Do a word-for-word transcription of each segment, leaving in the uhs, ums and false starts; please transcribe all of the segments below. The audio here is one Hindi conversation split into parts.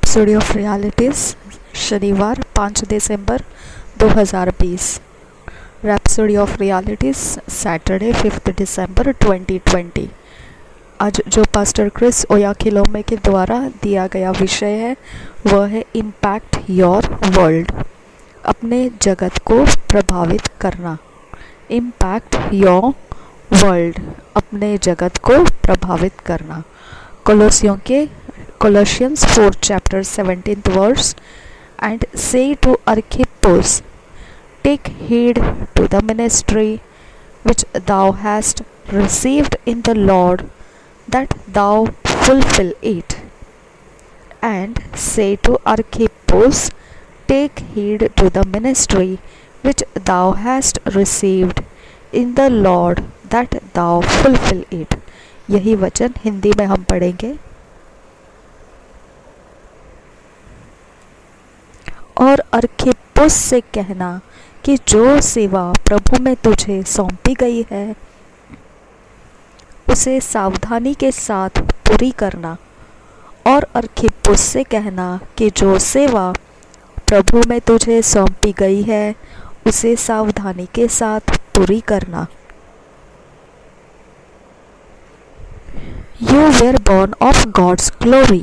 रैप्सोडी ऑफ रियलिटीज़, शनिवार पाँच दिसंबर दो हज़ार बीस। Rhapsody of realities, Saturday fifth December twenty twenty. आज जो पास्टर क्रिस ओयाखिलोमे के द्वारा दिया गया विषय है वह है इम्पैक्ट योर वर्ल्ड, अपने जगत को प्रभावित करना। इम्पैक्ट योर वर्ल्ड, अपने जगत को प्रभावित करना। कोलोसियों के Colossians four chapter seventeenth verse, and say to Archippus, take heed to the ministry which thou hast received in the Lord, that thou fulfill it. And say to Archippus, take heed to the ministry which thou hast received in the Lord, that thou fulfill it. यही वचन हिंदी में हम पढ़ेंगे। और अर्खिप्पुस से कहना कि जो सेवा प्रभु में तुझे सौंपी गई है उसे सावधानी के साथ पूरी करना। और अर्खिप्पुस से कहना कि जो सेवा प्रभु में तुझे सौंपी गई है उसे सावधानी के साथ पूरी करना। You were born of God's glory.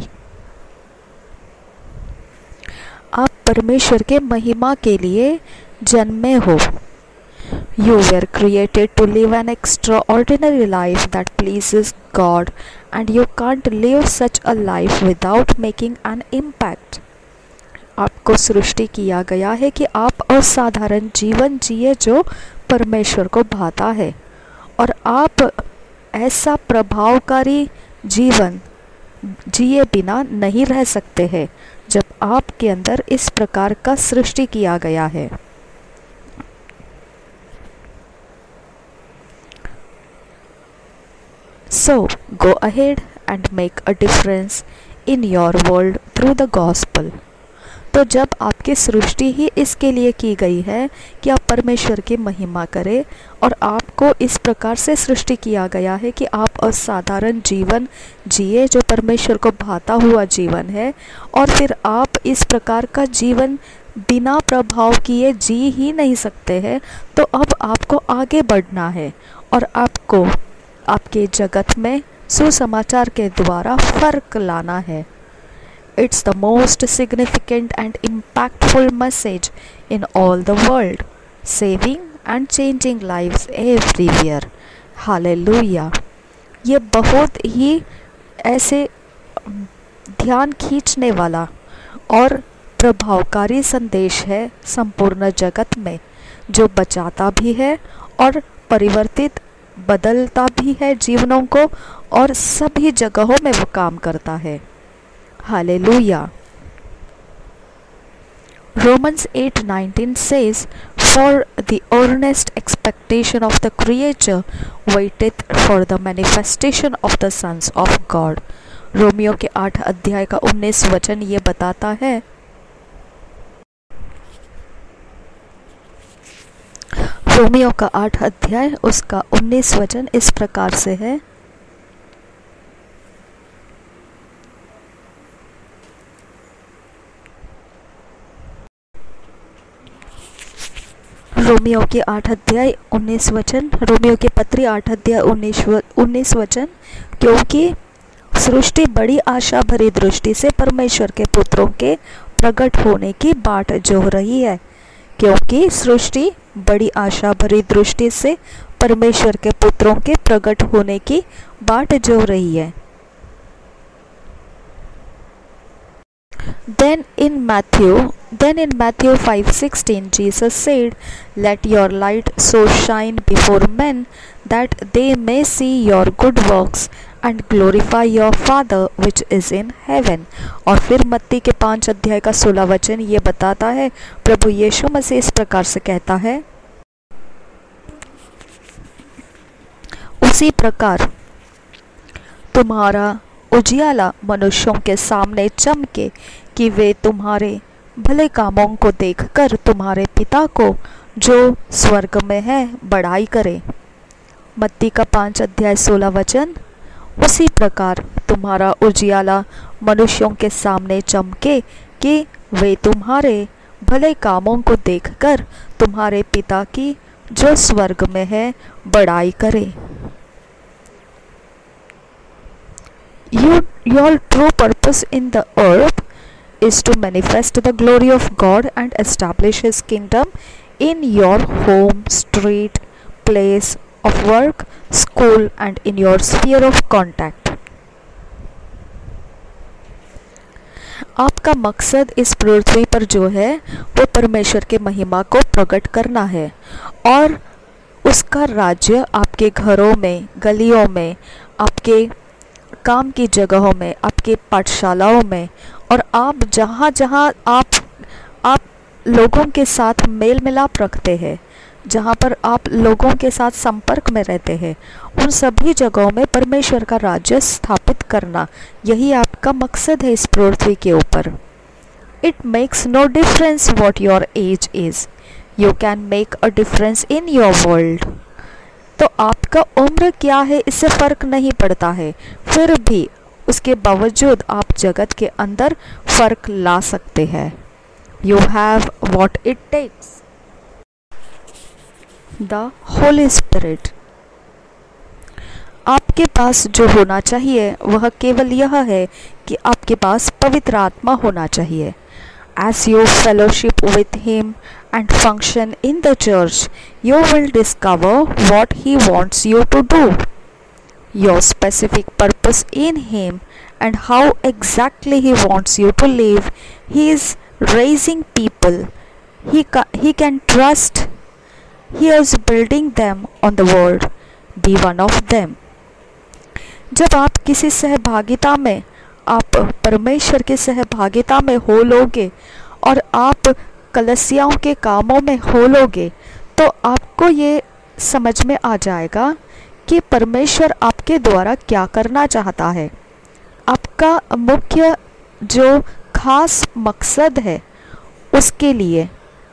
आप परमेश्वर के महिमा के लिए जन्मे हो। You were created to live an extraordinary life that pleases God, and you can't live such a life without making an impact. आपको सृष्टि किया गया है कि आप असाधारण जीवन जिए जो परमेश्वर को भाता है, और आप ऐसा प्रभावकारी जीवन जिए बिना नहीं रह सकते हैं जब आपके अंदर इस प्रकार का सृष्टि किया गया है। So go ahead and make a difference in your world through the gospel. तो जब आपकी सृष्टि ही इसके लिए की गई है कि आप परमेश्वर की महिमा करें, और आपको इस प्रकार से सृष्टि किया गया है कि आप असाधारण जीवन जिए जो परमेश्वर को भाता हुआ जीवन है, और फिर आप इस प्रकार का जीवन बिना प्रभाव किए जी ही नहीं सकते हैं, तो अब आपको आगे बढ़ना है और आपको आपके जगत में सुसमाचार के द्वारा फर्क लाना है। It's the most significant and impactful message in all the world, saving and changing lives everywhere. Hallelujah! ये बहुत ही ऐसे ध्यान खींचने वाला और प्रभावकारी संदेश है संपूर्ण जगत में, जो बचाता भी है और परिवर्तित बदलता भी है जीवनों को, और सभी जगहों में वो काम करता है। Hallelujah. Romans eight nineteen says, for the earnest expectation of the creature waiteth for the manifestation of the sons of God. रोमियो के आठ अध्याय का उन्नीस वचन ये बताता है, रोमियो का आठ अध्याय उसका उन्नीस वचन इस प्रकार से है, रोमियो के आठ अध्याय उन्नीस वचन, रोमियो के पत्री आठ अध्याय उन्नीस उन्नीस वचन, क्योंकि सृष्टि बड़ी आशा भरी दृष्टि से परमेश्वर के पुत्रों के प्रकट होने की बाट जोह रही है। क्योंकि सृष्टि बड़ी आशा भरी दृष्टि से परमेश्वर के पुत्रों के प्रकट होने की बाट जोह रही है। Then in Matthew, then in Matthew five sixteen, Jesus said, "Let your light so shine before men that they may see your good works and glorify your Father which is in heaven." और फिर मत्ती के पाँच अध्याय का सोलह वचन ये बताता है, प्रभु यीशु मसीह इस प्रकार से कहता है, उसी प्रकार तुम्हारा उजियाला मनुष्यों के सामने चमके कि वे तुम्हारे भले कामों को देखकर तुम्हारे पिता को जो स्वर्ग में है बड़ाई करें। मत्ती का पाँच अध्याय सोलह वचन, उसी प्रकार तुम्हारा उजियाला मनुष्यों के सामने चमके कि वे तुम्हारे भले कामों को देखकर तुम्हारे पिता की जो स्वर्ग में है बड़ाई करें। You, your true purpose in the earth is to manifest the glory of God and establish His kingdom in your home, street, place of work, school and in your sphere of contact. आपका मकसद इस पृथ्वी पर जो है वो परमेश्वर के महिमा को प्रकट करना है और उसका राज्य आपके घरों में, गलियों में, आपके काम की जगहों में, आपके पाठशालाओं में और आप जहाँ जहाँ आप आप लोगों के साथ मेल मिलाप रखते हैं, जहाँ पर आप लोगों के साथ संपर्क में रहते हैं, उन सभी जगहों में परमेश्वर का राज्य स्थापित करना, यही आपका मकसद है इस पृथ्वी के ऊपर। It makes no difference what your age is, you can make a difference in your world. तो आपका उम्र क्या है इससे फ़र्क नहीं पड़ता है, फिर भी उसके बावजूद आप जगत के अंदर फ़र्क ला सकते हैं। You have what it takes. The Holy Spirit, आपके पास जो होना चाहिए वह केवल यह है कि आपके पास पवित्र आत्मा होना चाहिए। As you fellowship with Him and function in the church, you will discover what He wants you to do, your specific purpose in Him, and how exactly He wants you to live. He is raising people He, ca- he can trust. He is building them on the word. Be one of them. जब आप किसी सहभागिता में, आप परमेश्वर के सहभागिता में हो लोगे और आप कलीसियाओं के कामों में हो लोगे तो आपको ये समझ में आ जाएगा कि परमेश्वर आपके द्वारा क्या करना चाहता है, आपका मुख्य जो खास मकसद है उसके लिए,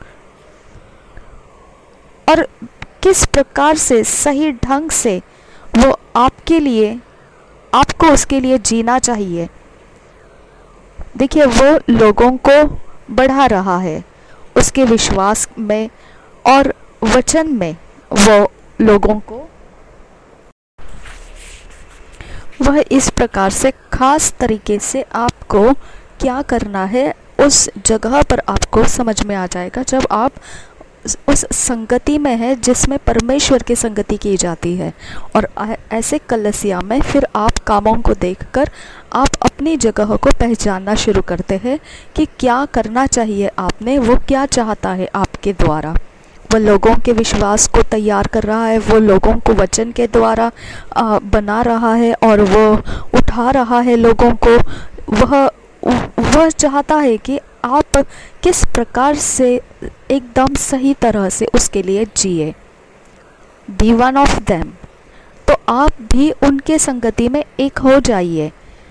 और किस प्रकार से सही ढंग से वो आपके लिए, आपको उसके लिए जीना चाहिए। देखिए, वो लोगों को बढ़ा रहा है उसके विश्वास में और वचन में, वो लोगों को वह इस प्रकार से खास तरीके से आपको क्या करना है उस जगह पर आपको समझ में आ जाएगा जब आप उस संगति में है जिसमें परमेश्वर की संगति की जाती है। और ऐसे कलीसिया में फिर आप कामों को देखकर आप अपनी जगह को पहचानना शुरू करते हैं कि क्या करना चाहिए आपने, वो क्या चाहता है आपके द्वारा। वो लोगों के विश्वास को तैयार कर रहा है, वो लोगों को वचन के द्वारा आ, बना रहा है और वो उठा रहा है लोगों को। वह वह चाहता है कि आप किस प्रकार से एकदम सही तरह से उसके लिए जिए। बी वन ऑफ देम, तो आप भी उनके संगति में एक हो जाइए।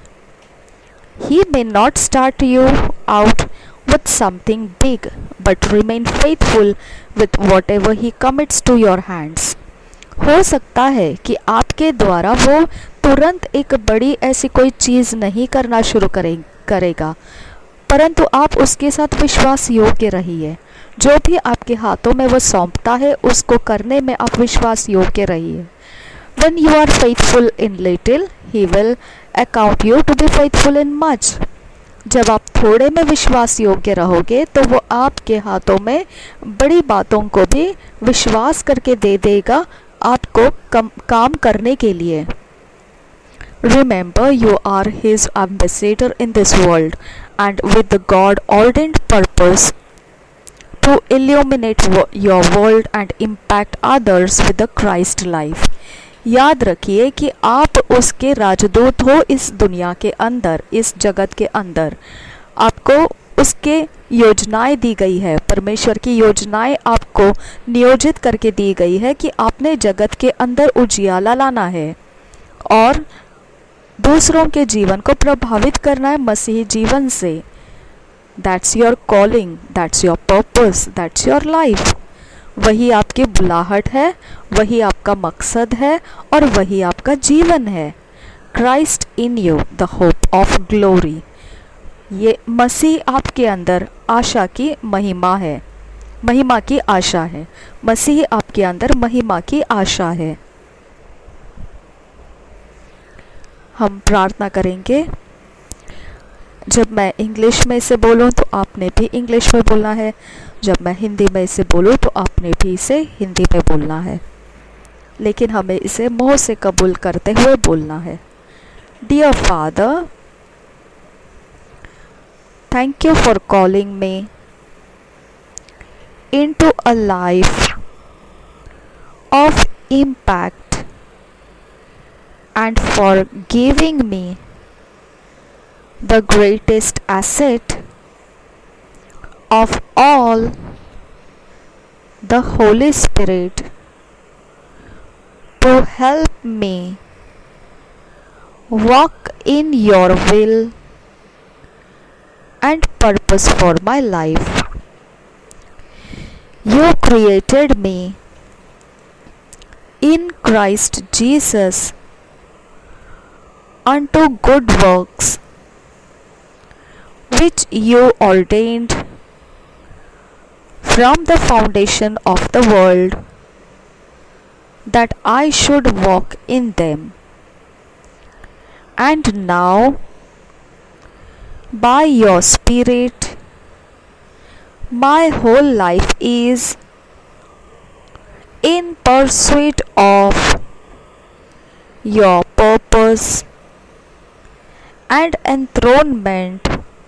He may not start you out with something big, but remain faithful with whatever he commits to your hands. हो सकता है कि आपके द्वारा वो तुरंत एक बड़ी ऐसी कोई चीज़ नहीं करना शुरू करे, करेगा, परंतु आप उसके साथ विश्वास योग्य रहिए। जो भी आपके हाथों में वो सौंपता है उसको करने में आप विश्वास योग्य रहिए। When you are faithful in little, he will account you to be faithful in much. जब आप थोड़े में विश्वास योग्य रहोगे तो वो आपके हाथों में बड़ी बातों को भी विश्वास करके दे देगा आपको कम, काम करने के लिए। Remember, you are his ambassador in this world and with the God ordained purpose to illuminate your world and impact others with the Christ life. याद रखिए कि आप उसके राजदूत हो इस दुनिया के अंदर, इस जगत के अंदर। आपको उसके योजनाएं दी गई है, परमेश्वर की योजनाएं आपको नियोजित करके दी गई है कि आपने जगत के अंदर उजियाला लाना है और दूसरों के जीवन को प्रभावित करना है मसीही जीवन से। That's your calling, that's your purpose, that's your life. वही आपकी बुलाहट है, वही आपका मकसद है और वही आपका जीवन है। Christ in you the hope of glory. ये मसीह आपके अंदर आशा की महिमा है, महिमा की आशा है। मसीह आपके अंदर महिमा की आशा है। हम प्रार्थना करेंगे। जब मैं इंग्लिश में इसे बोलूं तो आपने भी इंग्लिश में बोलना है, जब मैं हिंदी में इसे बोलूं तो आपने भी इसे हिंदी में बोलना है, लेकिन हमें इसे मुंह से कबूल करते हुए बोलना है। Dear Father, thank you for calling me into a life of impact and for giving me the greatest asset of all, the Holy Spirit, to help me walk in your will and purpose for my life. You created me in Christ Jesus unto good works, which you ordained from the foundation of the world, that I should walk in them. And now, by your Spirit, my whole life is in pursuit of your purpose and enthronement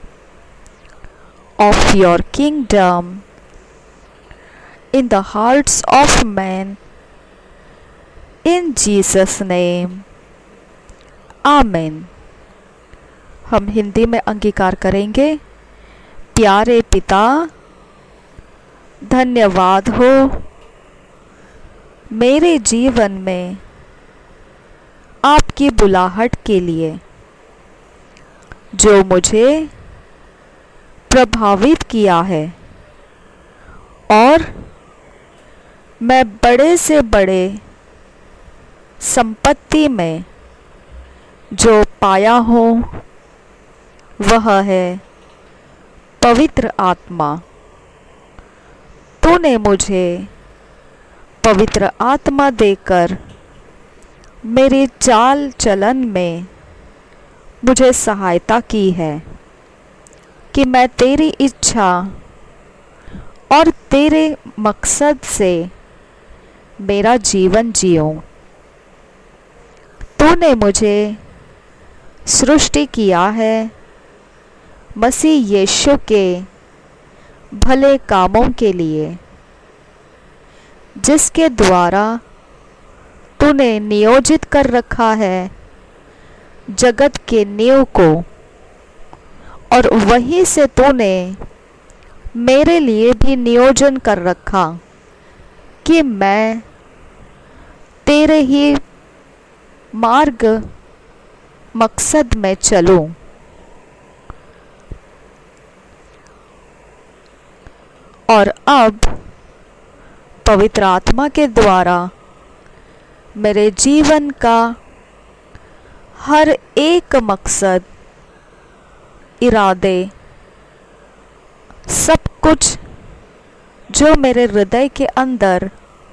of your kingdom in the hearts of men. In Jesus' name, amen. हम हिंदी में अंगीकार करेंगे। प्यारे पिता, धन्यवाद हो मेरे जीवन में आपकी बुलाहट के लिए, जो मुझे प्रभावित किया है और मैं बड़े से बड़े संपत्ति में जो पाया हूँ वह है पवित्र आत्मा। तूने मुझे पवित्र आत्मा देकर मेरे चाल चलन में मुझे सहायता की है कि मैं तेरी इच्छा और तेरे मकसद से मेरा जीवन जीऊं। तूने मुझे सृष्टि किया है मसीह यीशु के भले कामों के लिए, जिसके द्वारा तूने नियोजित कर रखा है जगत के नींव को, और वहीं से तूने मेरे लिए भी नियोजन कर रखा कि मैं तेरे ही मार्ग मकसद में चलूं। और अब पवित्र आत्मा के द्वारा मेरे जीवन का हर एक मकसद, इरादे, सब कुछ जो मेरे हृदय के अंदर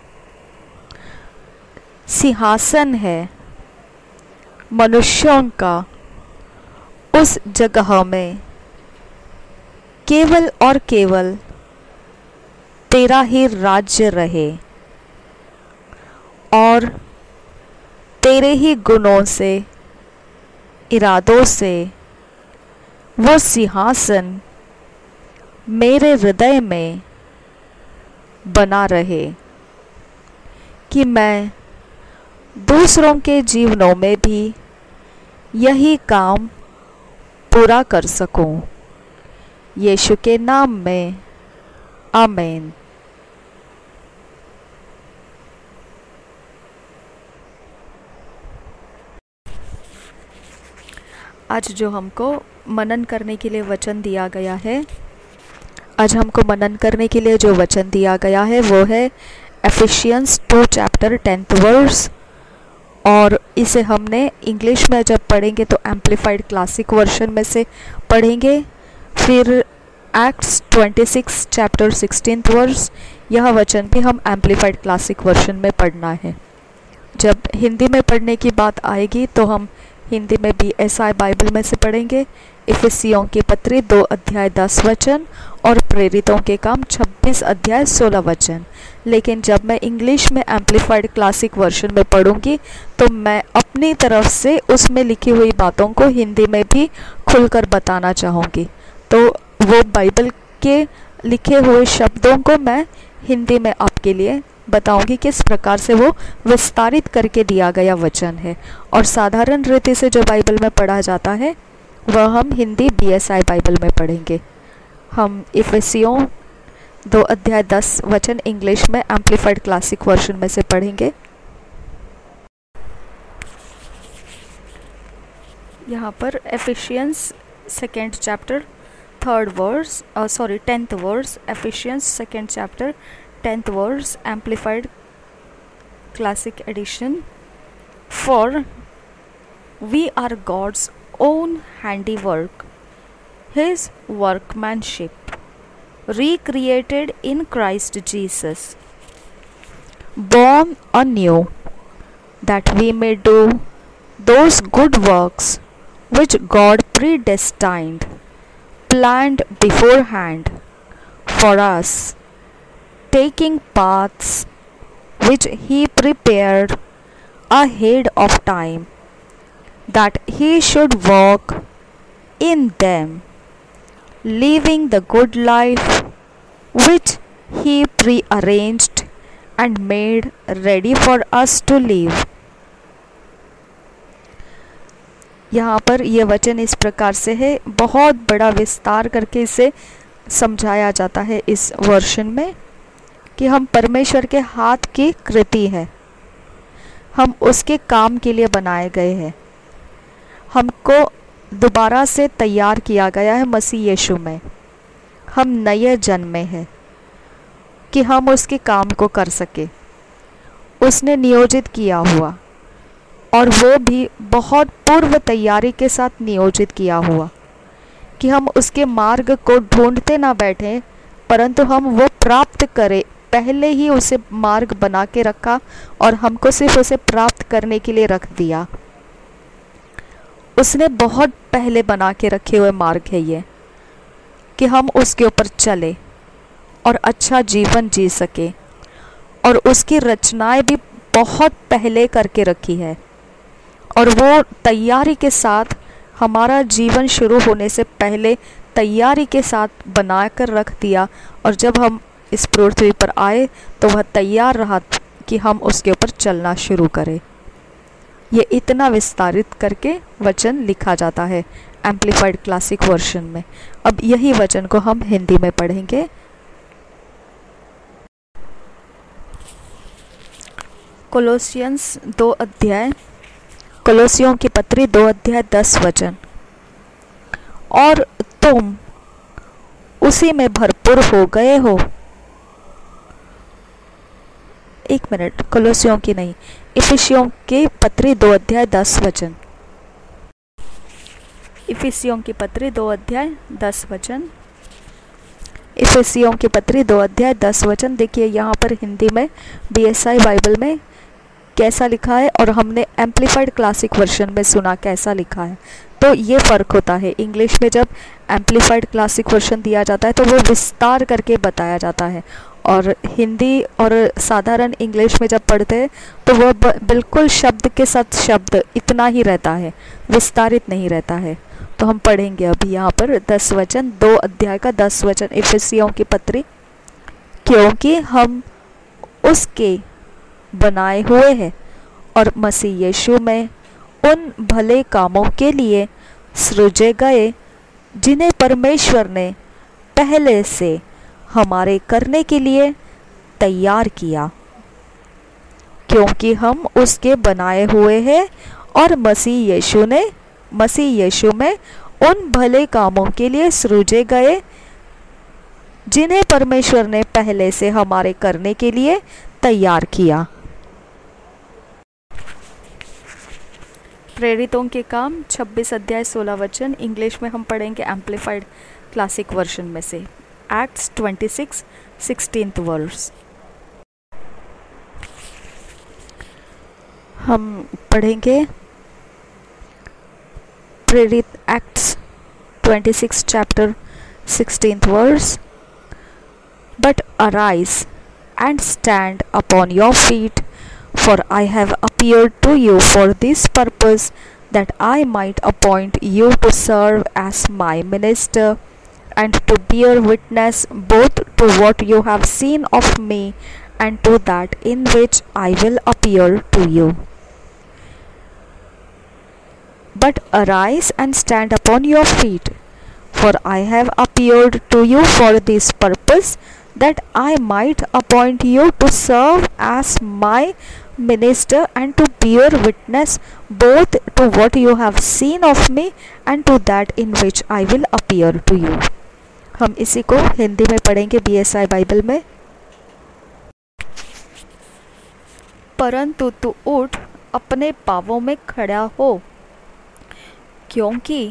सिंहासन है मनुष्यों का, उस जगह में केवल और केवल तेरा ही राज्य रहे और तेरे ही गुणों से, इरादों से वो सिंहासन मेरे हृदय में बना रहे, कि मैं दूसरों के जीवनों में भी यही काम पूरा कर सकूं। यीशु के नाम में, आमीन। आज जो हमको मनन करने के लिए वचन दिया गया है, आज हमको मनन करने के लिए जो वचन दिया गया है वो है Ephesians two chapter tenth verse और इसे हमने इंग्लिश में जब पढ़ेंगे तो एम्पलीफाइड क्लासिक वर्जन में से पढ़ेंगे। फिर एक्ट्स छब्बीस चैप्टर सिक्सटीन्थ वर्स, यह वचन भी हम एम्पलीफाइड क्लासिक वर्जन में पढ़ना है। जब हिंदी में पढ़ने की बात आएगी तो हम हिंदी में बी एस आई बाइबल में से पढ़ेंगे इफिसियों की पत्री दो अध्याय दस वचन और प्रेरितों के काम छब्बीस अध्याय सोलह वचन। लेकिन जब मैं इंग्लिश में एम्पलीफाइड क्लासिक वर्जन में पढ़ूंगी तो मैं अपनी तरफ से उसमें लिखी हुई बातों को हिंदी में भी खुलकर बताना चाहूँगी। तो वो बाइबल के लिखे हुए शब्दों को मैं हिंदी में आपके लिए बताऊंगी किस प्रकार से वो विस्तारित करके दिया गया वचन है। और साधारण रीति से जो बाइबल में पढ़ा जाता है वह हम Hindi B S I Bible में पढ़ेंगे। हम इफिसियों दो अध्याय दस वचन इंग्लिश में एम्पलीफाइड क्लासिक वर्जन में से पढ़ेंगे। यहाँ पर Ephesians second chapter third verse sorry tenth verse, Ephesians second chapter tenth verse, amplified classic edition. For we are God's own handiwork, his workmanship, recreated in Christ Jesus, born anew, that we may do those good works which God predestined, planned beforehand for us, taking paths which He prepared ahead of time, that he should walk in them, living the good life which he prearranged and made ready for us to live। यहाँ पर ये वचन इस प्रकार से है, बहुत बड़ा विस्तार करके इसे समझाया जाता है इस वर्षन में कि हम परमेश्वर के हाथ की कृति है, हम उसके काम के लिए बनाए गए हैं। हमको दोबारा से तैयार किया गया है मसीह यीशु में, हम नए जन्मे हैं कि हम उसके काम को कर सके। उसने नियोजित किया हुआ, और वो भी बहुत पूर्व तैयारी के साथ नियोजित किया हुआ कि हम उसके मार्ग को ढूंढते ना बैठें, परंतु हम वो प्राप्त करें। पहले ही उसे मार्ग बना के रखा और हमको सिर्फ उसे प्राप्त करने के लिए रख दिया। उसने बहुत पहले बना के रखे हुए मार्ग है ये, कि हम उसके ऊपर चले और अच्छा जीवन जी सके। और उसकी रचनाएं भी बहुत पहले करके रखी है, और वो तैयारी के साथ हमारा जीवन शुरू होने से पहले तैयारी के साथ बना कर रख दिया। और जब हम इस पृथ्वी पर आए तो वह तैयार रहा कि हम उसके ऊपर चलना शुरू करें। ये इतना विस्तारित करके वचन लिखा जाता है एम्पलीफाइड क्लासिक वर्जन में। अब यही वचन को हम हिंदी में पढ़ेंगे। कोलोसियंस दो अध्याय कोलोसियों की पत्री दो अध्याय दस वचन। और तुम उसी में भरपूर हो गए हो। एक मिनट, कोलोसियों की नहीं, इफिसियों की पत्री दो अध्याय दस वचन। इफिसियों की पत्री दो अध्याय दस वचन। इफिसियों की पत्री दो अध्याय दस वचन। देखिए यहाँ पर हिंदी में बी एस आई बाइबल में कैसा लिखा है और हमने एम्पलीफाइड क्लासिक वर्जन में सुना कैसा लिखा है। तो ये फ़र्क होता है। इंग्लिश में जब एम्पलीफाइड क्लासिक वर्जन दिया जाता है तो वो विस्तार करके बताया जाता है, और हिंदी और साधारण इंग्लिश में जब पढ़ते हैं तो वह बिल्कुल शब्द के साथ शब्द इतना ही रहता है, विस्तारित नहीं रहता है। तो हम पढ़ेंगे अभी यहाँ पर दस वचन, दो अध्याय का दस वचन इफिसियों की पत्री। क्योंकि हम उसके बनाए हुए हैं और मसीह यीशु में उन भले कामों के लिए सृजे गए जिन्हें परमेश्वर ने पहले से हमारे करने के लिए तैयार किया। क्योंकि हम उसके बनाए हुए हैं और मसीह यीशु ने मसीह यीशु में उन भले कामों के लिए सृजे गए जिन्हें परमेश्वर ने पहले से हमारे करने के लिए तैयार किया। प्रेरितों के काम छब्बीस अध्याय सोलह वचन। इंग्लिश में हम पढ़ेंगे एम्पलीफाइड क्लासिक वर्जन में से। Acts twenty six sixteenth verse. हम पढ़ेंगे प्रेरित Acts twenty six chapter sixteenth verse. But arise and stand upon your feet, for I have appeared to you for this purpose, that I might appoint you to serve as my minister, and to bear witness both to what you have seen of me, and to that in which I will appear to you. But arise and stand upon your feet, for I have appeared to you for this purpose, that I might appoint you to serve as my minister, and to bear witness both to what you have seen of me, and to that in which I will appear to you. हम इसी को हिंदी में पढ़ेंगे बी एस आई बाइबल में। परंतु तू उठ, अपने पांवों में खड़ा हो, क्योंकि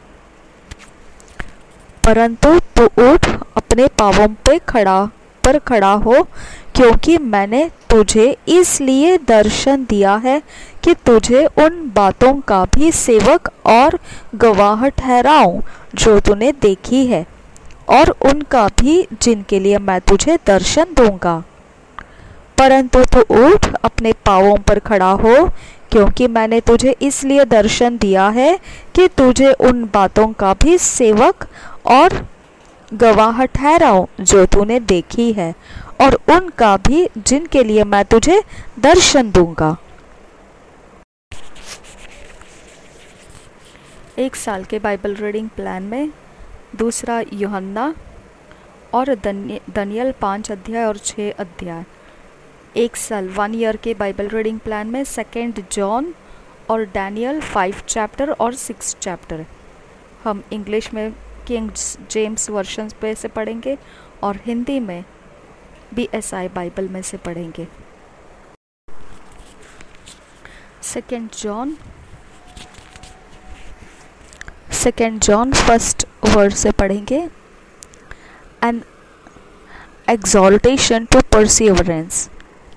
परंतु तू उठ अपने पांवों पे खड़ा पर खड़ा हो, क्योंकि मैंने तुझे इसलिए दर्शन दिया है कि तुझे उन बातों का भी सेवक और गवाह ठहराऊं जो तूने देखी है, और उनका भी जिनके लिए मैं तुझे दर्शन दूंगा। परंतु तू उठ अपने पांवों पर खड़ा हो, क्योंकि मैंने तुझे इसलिए दर्शन दिया है कि तुझे उन बातों का भी सेवक और गवाह ठहराऊं जो तूने देखी है, और उनका भी जिनके लिए मैं तुझे दर्शन दूंगा। एक साल के बाइबल रीडिंग प्लान में दूसरा यूहन्ना और दानियल पाँच अध्याय और छः अध्याय। एक साल वन ईयर के बाइबल रीडिंग प्लान में सेकेंड जॉन और डैनियल फाइव चैप्टर और सिक्स चैप्टर। हम इंग्लिश में किंग जेम्स वर्जन पे से पढ़ेंगे और हिंदी में बी एस आई बाइबल में से पढ़ेंगे। Second John second John first word से पढ़ेंगे। An exhortation to perseverance.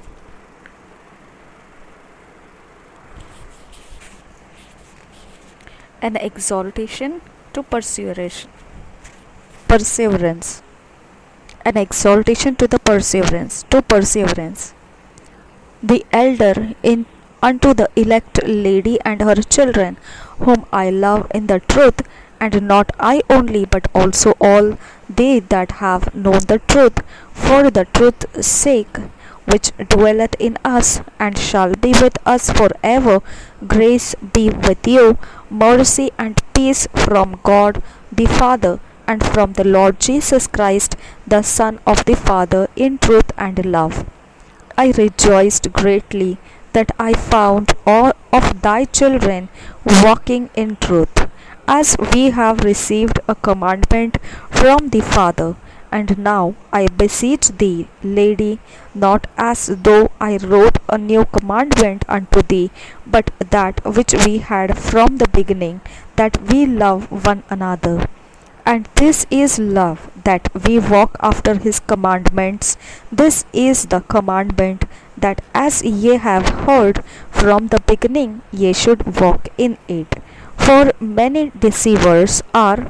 An exhortation to perseverance. Perseverance. An exhortation to the perseverance. To perseverance. The elder in unto the elect lady and her children, whom I love in the truth, and not I only, but also all they that have known the truth, for the truth's sake, which dwelleth in us, and shall be with us forever. Grace be with you, mercy and peace from God the Father, and from the Lord Jesus Christ, the Son of the Father, in truth and love. I rejoiced greatly that I found all of thy children walking in truth, as we have received a commandment from the Father. And now I beseech thee, lady, not as though I wrote a new commandment unto thee, but that which we had from the beginning, that we love one another. And this is love, that we walk after his commandments. This is the commandment, that as ye have heard from the beginning, ye should walk in it. For many deceivers are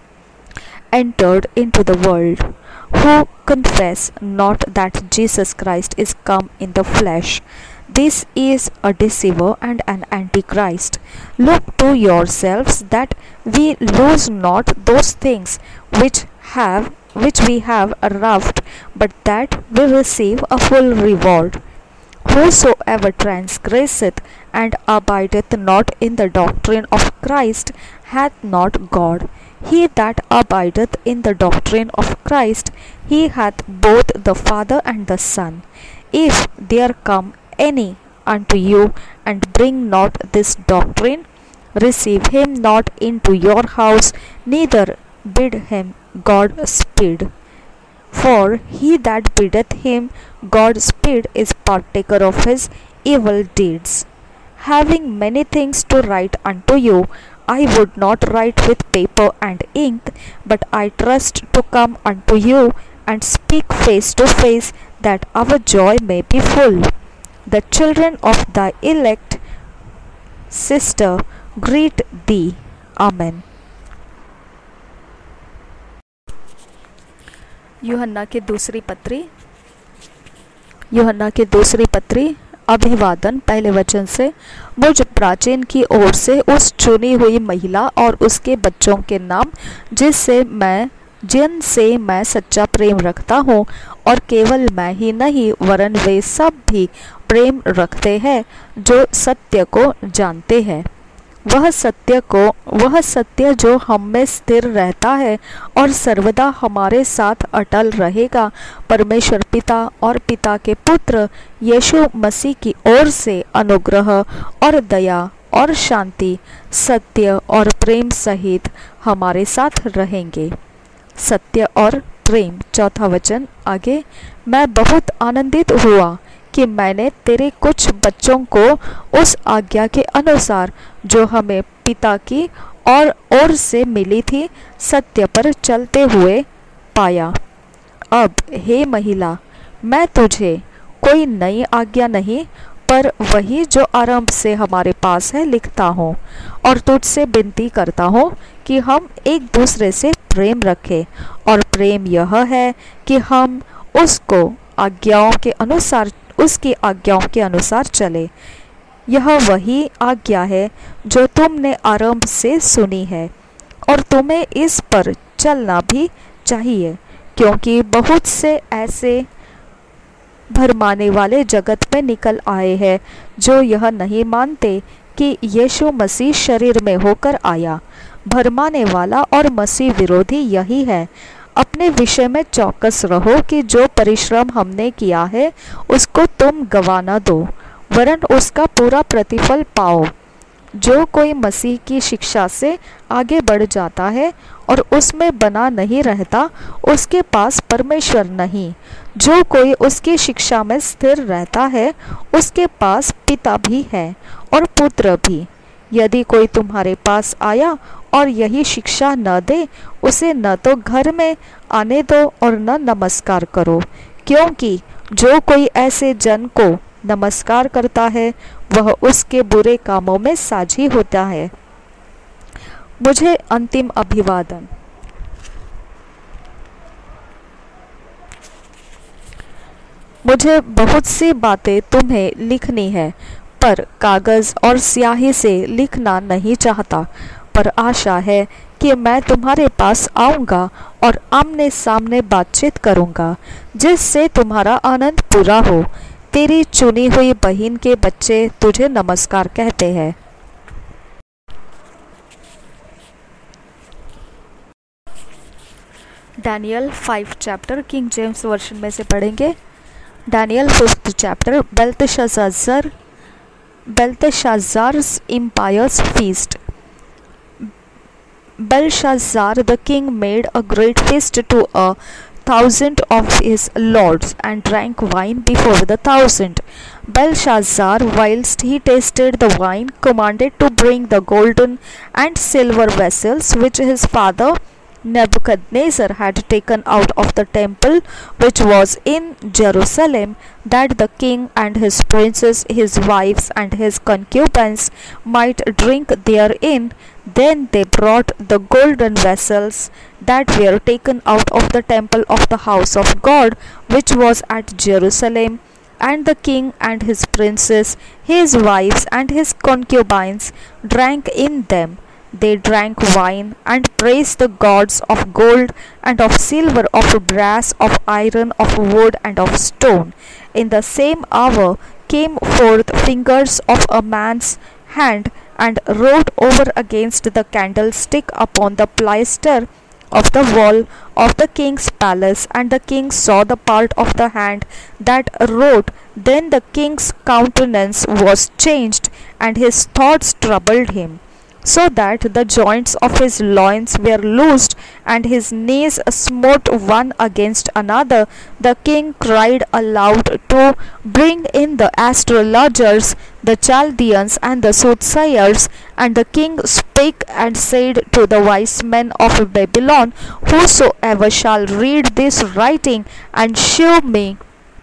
entered into the world, who confess not that Jesus Christ is come in the flesh. This is a deceiver and an antichrist. Look to yourselves that we lose not those things which have which we have roughed, but that we receive a full reward. Whosoever transgresseth and abideth not in the doctrine of Christ hath not God. He that abideth in the doctrine of Christ, he hath both the Father and the Son. If there come any unto you, and bring not this doctrine, receive him not into your house, neither bid him God speed. For he that biddeth him God speed is partaker of his evil deeds. Having many things to write unto you, I would not write with paper and ink, but I trust to come unto you and speak face to face, that our joy may be full. The children of thy elect sister greet thee. Amen. यूहन्ना की दूसरी पत्री यूहन्ना की दूसरी पत्री अभिवादन पहले वचन से। मुझ प्राचीन की ओर से उस चुनी हुई महिला और उसके बच्चों के नाम, जिससे मैं जिन से मैं सच्चा प्रेम रखता हूँ, और केवल मैं ही नहीं वरन वे सब भी प्रेम रखते हैं जो सत्य को जानते हैं। वह सत्य को वह सत्य जो हम में स्थिर रहता है और सर्वदा हमारे साथ अटल रहेगा, परमेश्वर पिता और पिता के पुत्र यीशु मसीह की ओर से अनुग्रह और दया और शांति सत्य और प्रेम सहित हमारे साथ रहेंगे। सत्य और प्रेम। चौथा वचन आगे। मैं बहुत आनंदित हुआ कि मैंने तेरे कुछ बच्चों को उस आज्ञा के अनुसार जो हमें पिता की और ओर से मिली थी सत्य पर चलते हुए पाया। अब हे महिला, मैं तुझे कोई नई आज्ञा नहीं, पर वही जो आरंभ से हमारे पास है लिखता हूँ, और तुझसे विनती करता हूँ कि हम एक दूसरे से प्रेम रखें। और प्रेम यह है कि हम उसको आज्ञाओं के अनुसार उसकी आज्ञाओं के अनुसार चले। यह वही आज्ञा है जो तुमने आरंभ से सुनी है, और तुम्हें इस पर चलना भी चाहिए, क्योंकि बहुत से ऐसे भरमाने वाले जगत में निकल आए हैं जो यह नहीं मानते कि यीशु मसीह शरीर में होकर आया। भरमाने वाला और मसीह विरोधी यही है। अपने विषय में चौकस रहो कि जो परिश्रम हमने किया है उसको तुम गवा न दो, वरन उसका पूरा प्रतिफल पाओ। जो कोई मसीह की शिक्षा से आगे बढ़ जाता है और उसमें बना नहीं रहता, उसके पास परमेश्वर नहीं। जो कोई उसकी शिक्षा में स्थिर रहता है, उसके पास पिता भी है और पुत्र भी। यदि कोई तुम्हारे पास आया और यही शिक्षा न दे, उसे न तो घर में आने दो और न नमस्कार करो, क्योंकि जो कोई ऐसे जन को नमस्कार करता है वह उसके बुरे कामों में साझी होता है। मुझे अंतिम अभिवादन। मुझे बहुत सी बातें तुम्हें लिखनी है, पर कागज और स्याही से लिखना नहीं चाहता, पर आशा है कि मैं तुम्हारे पास आऊँगा और आमने सामने बातचीत करूँगा, जिससे तुम्हारा आनंद पूरा हो। तेरी चुनी हुई बहन के बच्चे तुझे नमस्कार कहते हैं। Daniel five chapter King James version में से पढ़ेंगे। Daniel fifth chapter. Belteshazzar Belteshazzar's empire's feast. Belshazzar the king made a great feast to a thousand of his lords, and drank wine before the thousand. Belshazzar, whilst he tasted the wine, commanded to bring the golden and silver vessels which his father Nebuchadnezzar had taken out of the temple which was in Jerusalem, that the king and his princes, his wives, and his concubines might drink therein. Then they brought the golden vessels that were taken out of the temple of the house of God, which was at Jerusalem, and the king and his princes, his wives, and his concubines drank in them. They drank wine and praised the gods of gold and of silver, of brass, of iron, of wood, and of stone. In the same hour came forth fingers of a man's hand, and wrote over against the candlestick upon the plaster of the wall of the king's palace. And the king saw the part of the hand that wrote. Then the king's countenance was changed, and his thoughts troubled him. so that the joints of his loins were loosed, and his knees smote one against another, the king cried aloud to bring in the astrologers, the Chaldeans, and the soothsayers. And the king spake and said to the wise men of Babylon, Whosoever shall read this writing and shew me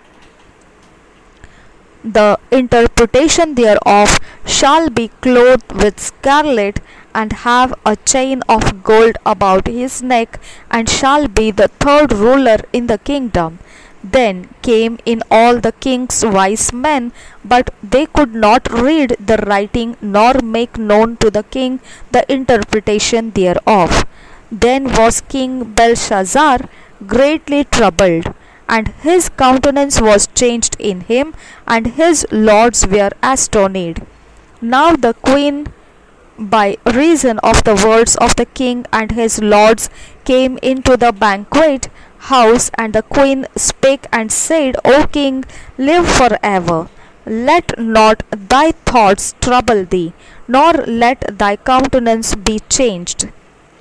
the interpretation thereof shall be clothed with scarlet, and have a chain of gold about his neck, and shall be the third ruler in the kingdom. Then came in all the king's wise men, but they could not read the writing nor make known to the king the interpretation thereof. Then was King Belshazzar greatly troubled, and his countenance was changed in him, and his lords were astonished. Now the queen, by reason of the words of the king and his lords, came into the banquet house, and the queen spake and said, O king, live for ever. Let not thy thoughts trouble thee, nor let thy countenance be changed.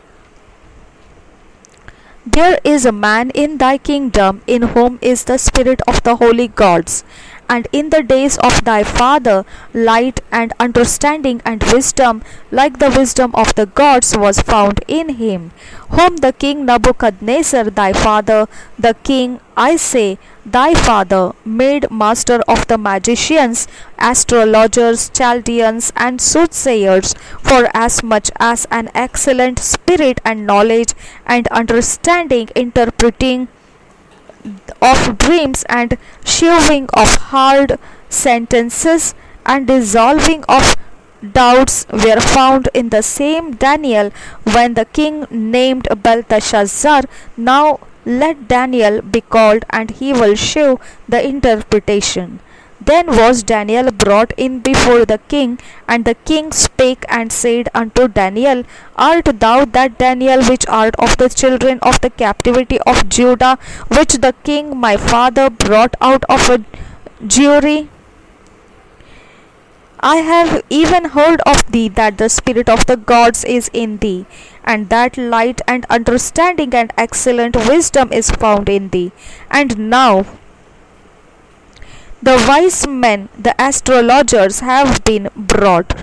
There is a man in thy kingdom in whom is the spirit of the holy gods, and in the days of thy father light and understanding and wisdom, like the wisdom of the gods, was found in him, whom the king Nebuchadnezzar thy father, the king, I say, thy father, made master of the magicians, astrologers, Chaldeans, and soothsayers, for as much as an excellent spirit and knowledge and understanding, interpreting of dreams and shewing of hard sentences and dissolving of doubts were found in the same Daniel, when the king named Belteshazzar. Now let Daniel be called, and he will shew the interpretation. Then was Daniel brought in before the king, and the king spake and said unto Daniel, Art thou that Daniel which art of the children of the captivity of Judah, which the king my father brought out of a jury? I have even heard of thee that the spirit of the gods is in thee, and that light and understanding and excellent wisdom is found in thee. And now the wise men, the astrologers, have been brought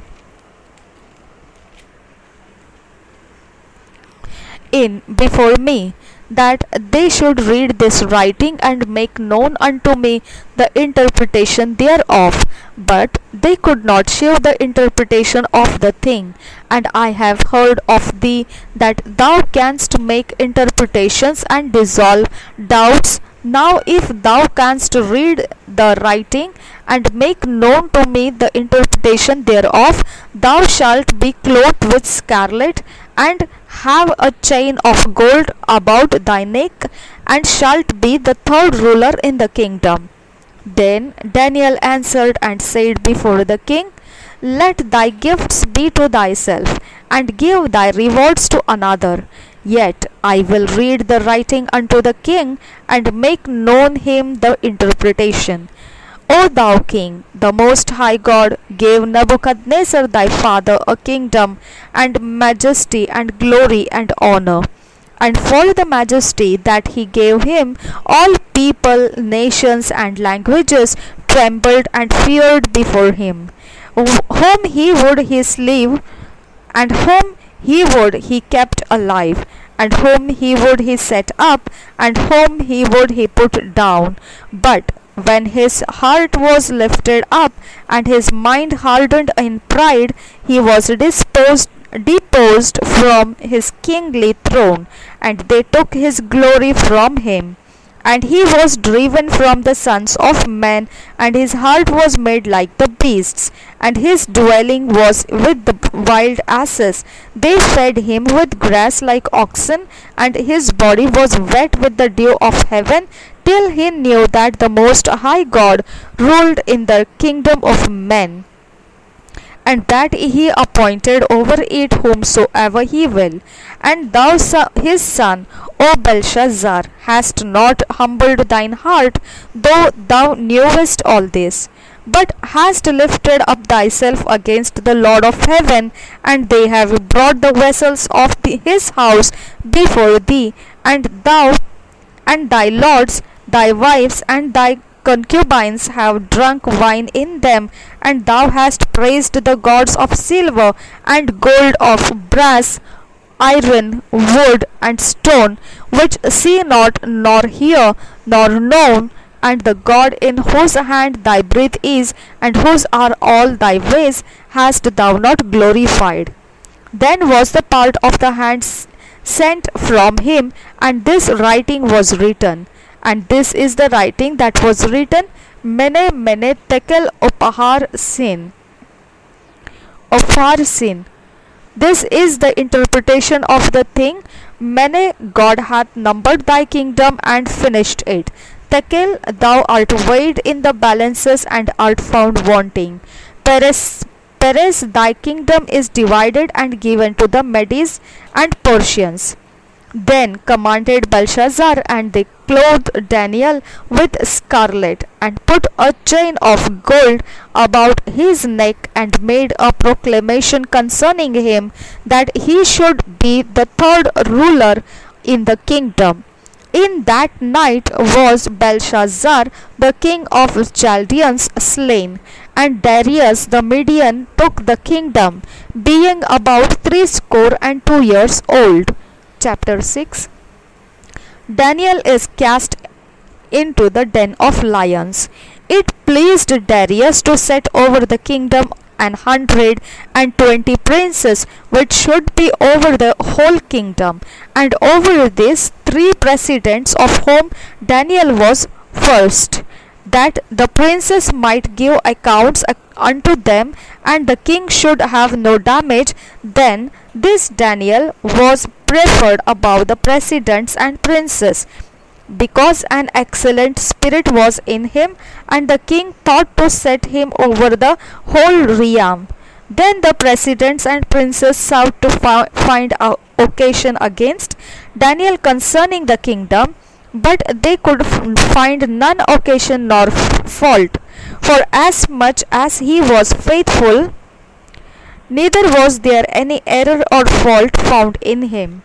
in before me, that they should read this writing and make known unto me the interpretation thereof. But they could not shew the interpretation of the thing. And I have heard of thee that thou canst make interpretations and dissolve doubts. Now if thou canst read the writing and make known to me the interpretation thereof, thou shalt be clothed with scarlet, and have a chain of gold about thy neck, and shalt be the third ruler in the kingdom. Then Daniel answered and said before the king, Let thy gifts be to thyself, and give thy rewards to another. Yet I will read the writing unto the king, and make known him the interpretation. O thou king, the most high God gave Nebuchadnezzar thy father a kingdom, and majesty, and glory, and honor. And for the majesty that he gave him, all people, nations, and languages trembled and feared before him. Whom he would he slew, and whom he would he kept alive, and whom he would he set up, and whom he would he put down. But when his heart was lifted up, and his mind hardened in pride, he was disposed deposed from his kingly throne, and they took his glory from him. And he was driven from the sons of men, and his heart was made like the beasts, and his dwelling was with the wild asses. They fed him with grass like oxen, and his body was wet with the dew of heaven, till he knew that the Most High God ruled in the kingdom of men, and that he appointed over it whomsoever he will. And thou, his son, O Belshazzar, hast not humbled thine heart, though thou knewest all this. but hast lifted up thyself against the Lord of heaven, and they have brought the vessels of the, his house before thee, and thou and thy lords, thy wives, and thy concubines have drunk wine in them, and thou hast praised the gods of silver and gold, of brass, iron, wood, and stone, which see not, nor hear, nor know, and the God in whose hand thy breath is, and whose are all thy ways, hast thou not glorified. Then was the part of the hand sent from him, and this writing was written. And this is the writing that was written: Mene Mene Tekel Upahar Sin. Ophar Sin. This is the interpretation of the thing. Mene, God hath numbered thy kingdom and finished it. Tekel, thou art weighed in the balances and art found wanting. Peres, Peres, thy kingdom is divided and given to the Medes and Persians. Then commanded Belshazzar, and they clothed Daniel with scarlet, and put a chain of gold about his neck, and made a proclamation concerning him, that he should be the third ruler in the kingdom. In that night was Belshazzar, the king of Chaldeans, slain, and Darius the Median took the kingdom, being about threescore and two years old. Chapter six. Daniel is cast into the den of lions. It pleased Darius to set over the kingdom an hundred and twenty princes, which should be over the whole kingdom, and over this three presidents, of whom Daniel was first, that the princes might give accounts unto them, and the king should have no damage. Then this Daniel was preferred above the presidents and princes, because an excellent spirit was in him, and the king thought to set him over the whole realm. Then the presidents and princes sought to fi- find a occasion against Daniel concerning the kingdom, but they could f- find none occasion nor f- fault, for as much as he was faithful, neither was there any error or fault found in him.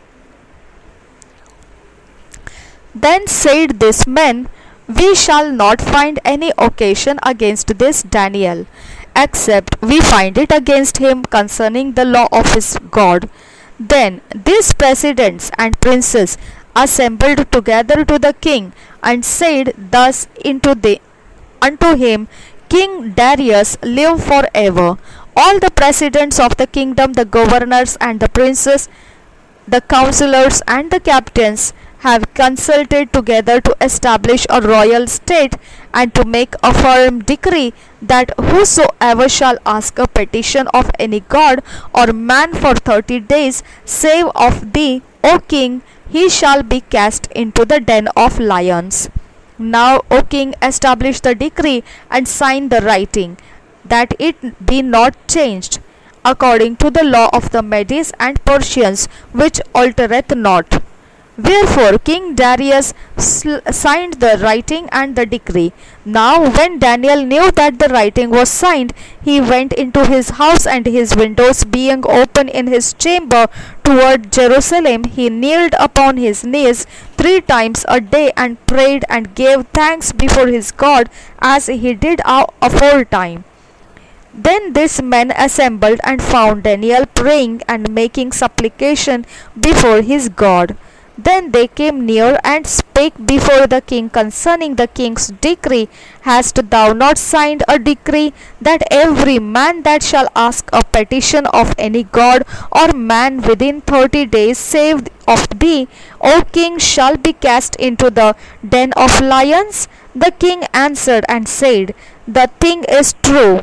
Then said these men, We shall not find any occasion against this Daniel, except we find it against him concerning the law of his God. Then these presidents and princes assembled together to the king, and said thus into the, unto him, King Darius, live for ever. All the presidents of the kingdom, the governors and the princes, the counselors and the captains, have consulted together to establish a royal state, and to make a firm decree, that whosoever shall ask a petition of any god or man for thirty days, save of thee, O king, he shall be cast into the den of lions. Now, O king, establish the decree, and sign the writing, that it be not changed, according to the law of the Medes and Persians, which altereth not. Wherefore King Darius signed the writing and the decree. Now when Daniel knew that the writing was signed, he went into his house, and his windows being open in his chamber toward Jerusalem, he kneeled upon his knees three times a day, and prayed and gave thanks before his God, as he did aforetime. Then these men assembled, and found Daniel praying and making supplication before his God. Then they came near and spake before the king concerning the king's decree. Hast thou not signed a decree, that every man that shall ask a petition of any god or man within thirty days, save of thee, O king, shall be cast into the den of lions? The king answered and said, The thing is true,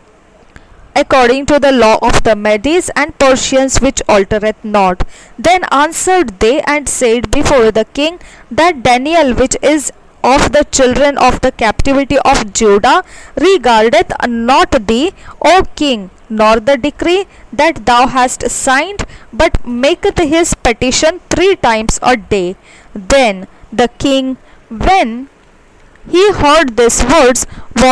according to the law of the Medes and Persians, which altereth not. Then answered they and said before the king, that Daniel, which is of the children of the captivity of Judah, regardeth not thee, O king, nor the decree that thou hast signed, but maketh his petition three times a day. Then the king, when he heard these words, was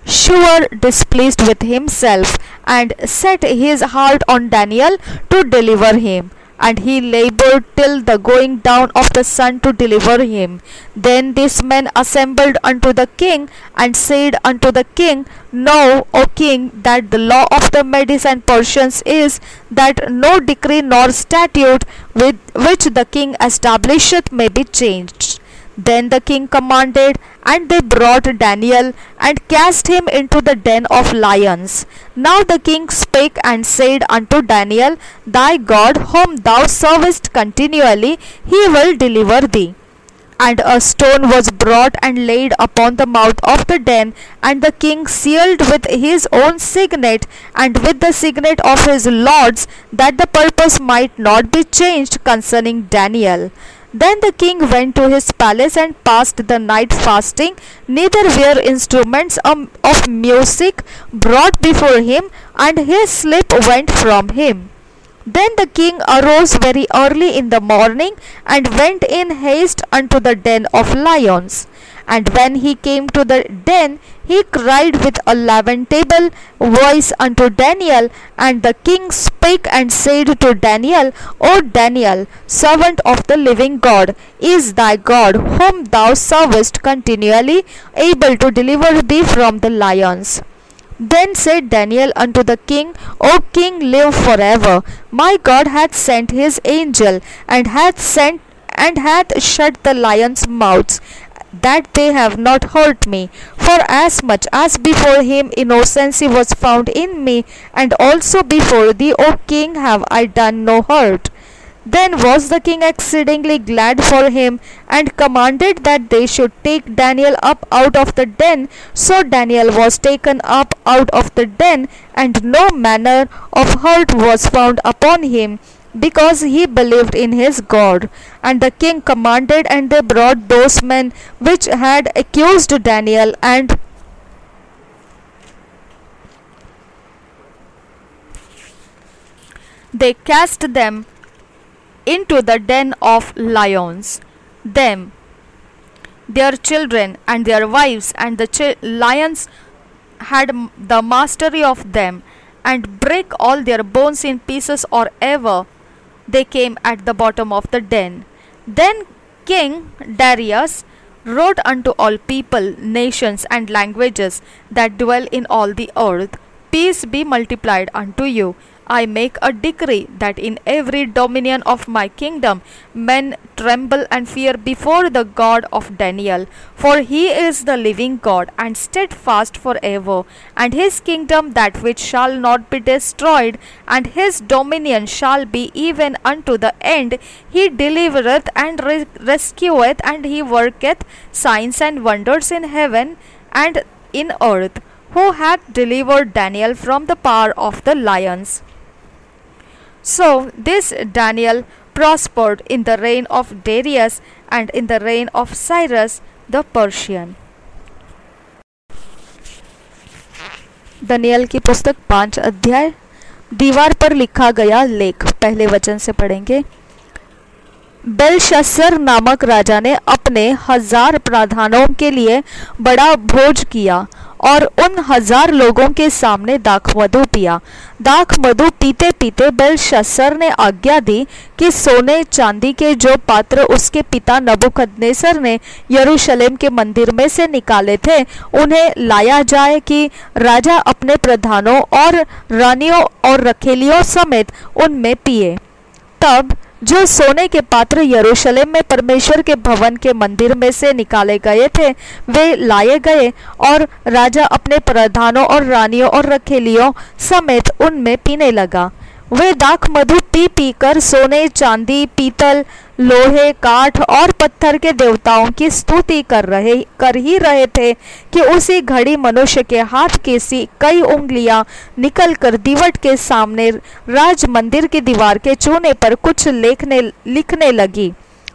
sure displeased with himself, and set his heart on Daniel to deliver him. And he labored till the going down of the sun to deliver him. Then these men assembled unto the king, and said unto the king, Know, O king, that the law of the Medes and Persians is, that no decree nor statute with which the king establisheth may be changed. Then the king commanded, and they brought Daniel, and cast him into the den of lions. Now the king spake and said unto Daniel, Thy God, whom thou servest continually, he will deliver thee. And a stone was brought and laid upon the mouth of the den, and the king sealed with his own signet, and with the signet of his lords, that the purpose might not be changed concerning Daniel. Then the king went to his palace and passed the night fasting, neither were instruments of music brought before him, and his sleep went from him. Then the king arose very early in the morning, and went in haste unto the den of lions. And when he came to the den, he cried with a lamentable voice unto Daniel. And the king spake and said to Daniel, O Daniel, servant of the living God, is thy God, whom thou servest continually, able to deliver thee from the lions? Then said Daniel unto the king, O king, live forever. My God hath sent his angel, and hath sent and hath shut the lions' mouths, that they have not hurt me. For as much as before him innocency was found in me, and also before thee, O king, have I done no hurt. Then was the king exceedingly glad for him, and commanded that they should take Daniel up out of the den. So Daniel was taken up out of the den, and no manner of hurt was found upon him, because he believed in his God. And the king commanded, and they brought those men which had accused Daniel, and they cast them into the den of lions, them, their children, and their wives, and the ch- lions had the mastery of them, and brake all their bones in pieces or ever they came at the bottom of the den. Then King Darius wrote unto all people, nations, and languages that dwell in all the earth, Peace be multiplied unto you. I make a decree that in every dominion of my kingdom men tremble and fear before the God of Daniel, for he is the living God, and steadfast forever, and his kingdom that which shall not be destroyed, and his dominion shall be even unto the end. He delivereth and re- rescueth, and he worketh signs and wonders in heaven and in earth, who hath delivered Daniel from the power of the lions. So this Daniel prospered in the reign of Darius and in the reign of Cyrus the Persian. दानियल की पुस्तक पांच अध्याय। दीवार पर लिखा गया लेख। पहले वचन से पढ़ेंगे। बेलशस्सर नामक राजा ने अपने हजार प्रधानों के लिए बड़ा भोज किया और उन हजार लोगों के सामने दाखमधु पिया। दाखमधु पीते पीते बेलशस्सर ने आज्ञा दी कि सोने चांदी के जो पात्र उसके पिता नबूकदनेस्सर ने यरूशलेम के मंदिर में से निकाले थे उन्हें लाया जाए, कि राजा अपने प्रधानों और रानियों और रखेलियों समेत उनमें पिए। तब जो सोने के पात्र यरूशलेम में परमेश्वर के भवन के मंदिर में से निकाले गए थे वे लाए गए, और राजा अपने प्रधानों और रानियों और रखेलियों समेत उनमें पीने लगा। वे दाखमधु पी पी कर सोने, चांदी, पीतल, लोहे, काठ और पत्थर के देवताओं की स्तुति कर रहे कर ही रहे थे कि उसी घड़ी मनुष्य के हाथ की सी कई उंगलियां निकलकर दीवट के सामने राज मंदिर की दीवार के चूने पर कुछ लिखने लिखने लगी।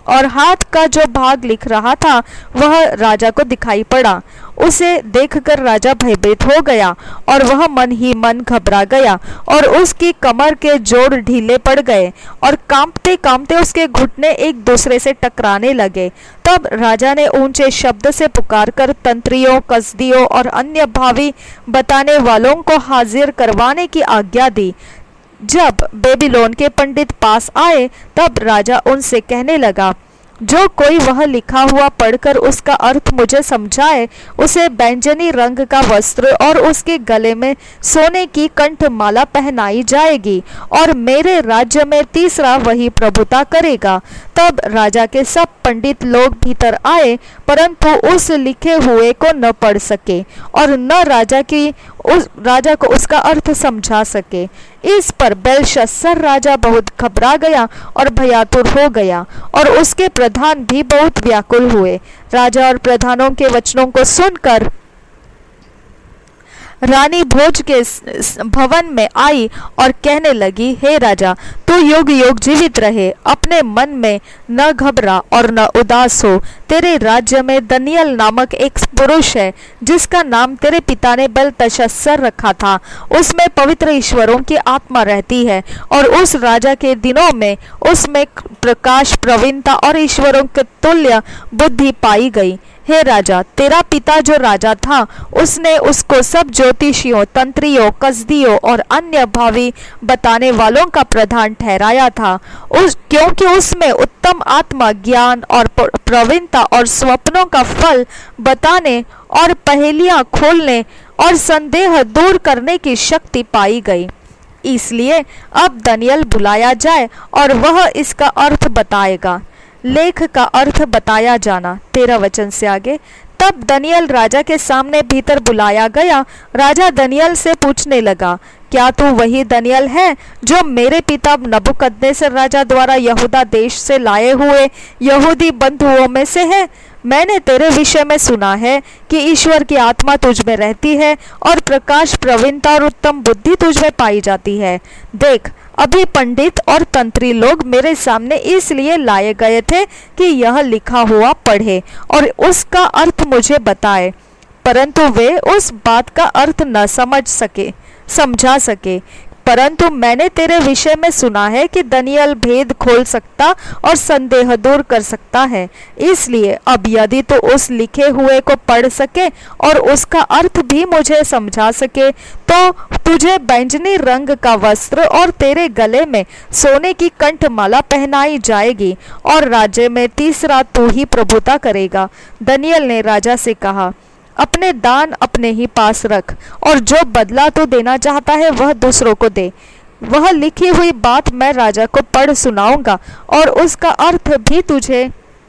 और हाथ का जो भाग लिख रहा था वह राजा को दिखाई पड़ा। उसे देखकर राजा भयभीत हो गया और वह मन ही मन घबरा गया और उसकी कमर के जोड़ ढीले पड़ गए और कांपते कांपते उसके घुटने एक दूसरे से टकराने लगे। तब राजा ने ऊंचे शब्द से पुकारकर तंत्रियों, कसदियों और अन्य भावी बताने वालों को हाजिर करवाने की आज्ञा दी। जब बेबीलोन के पंडित पास आए तब राजा उनसे कहने लगा, जो कोई वह लिखा हुआ पढ़कर उसका अर्थ मुझे समझाए, उसे बैंजनी रंग का वस्त्र और उसके गले में सोने की कंठमाला पहनाई जाएगी और मेरे राज्य में तीसरा वही प्रभुता करेगा। तब राजा के सब पंडित लोग भीतर आए, परंतु उस लिखे हुए को न पढ़ सके और न राजा की उस राजा को उसका अर्थ समझा सके। इस पर बेलशस्सर राजा बहुत घबरा गया और भयातुर हो गया और उसके प्रधान भी बहुत व्याकुल हुए। राजा और प्रधानों के वचनों को सुनकर रानी भोज के भवन में आई और कहने लगी, हे राजा, तू युग युग जीवित रहे, अपने मन में न घबरा और न उदास हो। तेरे राज्य में दनियल नामक एक पुरुष है जिसका नाम तेरे पिता ने बेलतशस्सर रखा था। उसमें पवित्र ईश्वरों की आत्मा रहती है और उस राजा के दिनों में उसमें प्रकाश, प्रवीणता और ईश्वरों के तुल्य बुद्धि पाई गई। हे राजा, तेरा पिता जो राजा था उसने उसको सब ज्योतिषियों, तंत्रियों, कसदियों और अन्य भावी बताने वालों का प्रधान ठहराया था, उस क्योंकि उसमें उत्तम आत्मा, ज्ञान और प्रवीणता और स्वप्नों का फल बताने और पहेलियां खोलने और संदेह दूर करने की शक्ति पाई गई। इसलिए अब दनियल बुलाया जाए और वह इसका अर्थ बताएगा। लेख का अर्थ बताया जाना। तेरह वचन से आगे। तब दनियल राजा के सामने भीतर बुलाया गया। राजा दनियल से पूछने लगा, क्या तू वही दनियल है जो मेरे पिता नबूकदनेस्सर राजा द्वारा यहूदा देश से लाए हुए यहूदी बंधुओं में से है? मैंने तेरे विषय में सुना है कि ईश्वर की आत्मा तुझ में रहती है और प्रकाश, प्रवीणता और उत्तम बुद्धि तुझ में पाई जाती है। देख, अभी पंडित और तंत्री लोग मेरे सामने इसलिए लाए गए थे कि यह लिखा हुआ पढ़े और उसका अर्थ मुझे बताए, परंतु वे उस बात का अर्थ न समझ सके समझा सके। परंतु मैंने तेरे विषय में सुना है कि दनियल भेद खोल सकता और संदेह दूर कर सकता है। इसलिए अब यदि तो उस लिखे हुए को पढ़ सके और उसका अर्थ भी मुझे समझा सके, तो तुझे बैंजनी रंग का वस्त्र और तेरे गले में सोने की कंठमाला पहनाई जाएगी और राज्य में तीसरा तू ही प्रभुता करेगा। दनियल ने राजा से कहा, अपने दान अपने ही पास रख और जो बदला तू देना चाहता है वह दूसरों को दे। वह लिखी हुई बात मैं राजा को पढ़ सुनाऊंगा और उसका अर्थ भी तुझे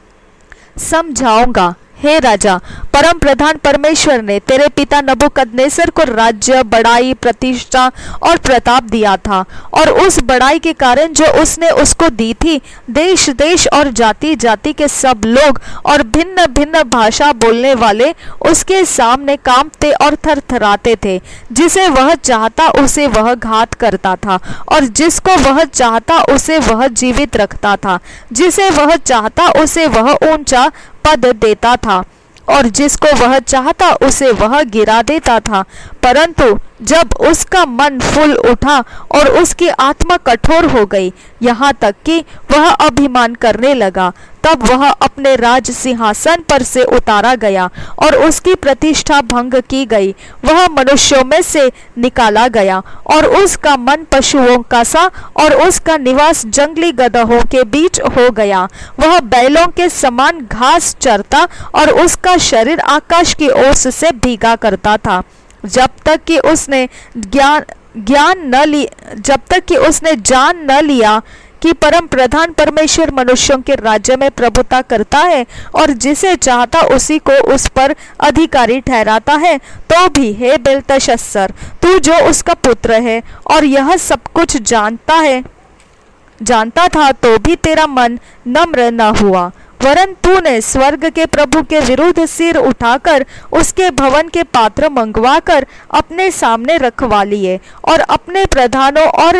समझाऊंगा। हे राजा, परम प्रधान परमेश्वर ने तेरे पिता नबूकदनेस्सर को राज्य, बड़ाई, प्रतिष्ठा और प्रताप दिया था और उस बड़ाई के कारण जो उसने उसको दी थी, देश देश और जाति जाति के सब लोग और भिन्न भिन्न भाषा बोलने वाले उसके सामने कांपते और थरथराते थे। जिसे वह चाहता उसे वह घात करता था और जिसको वह चाहता उसे वह जीवित रखता था। जिसे वह चाहता उसे वह ऊंचा पद देता था और जिसको वह चाहता उसे वह गिरा देता था। परंतु जब उसका मन फूल उठा और उसकी आत्मा कठोर हो गई, यहाँ तक कि वह अभिमान करने लगा, तब वह अपने राज सिंहासन पर से उतारा गया और उसकी प्रतिष्ठा भंग की गई। वह मनुष्यों में से निकाला गया और उसका मन पशुओं का सा और उसका निवास जंगली गदहों के बीच हो गया। वह बैलों के समान घास चरता और उसका शरीर आकाश की ओस से भीगा करता था। जब तक कि उसने ज्ञान ज्ञान न ली जब तक कि उसने जान न लिया कि परम प्रधान परमेश्वर मनुष्यों के राज्य में प्रभुता करता है और जिसे चाहता उसी को उस पर अधिकारी ठहराता है, तो भी हे बेलतशस्सर, तू जो उसका पुत्र है और यह सब कुछ जानता है जानता था, तो भी तेरा मन नम्र न हुआ, वरन तूने स्वर्ग के प्रभु के विरुद्ध सिर उठाकर उसके भवन के पात्र मंगवाकर अपने सामने रखवा लिए और अपने प्रधानों और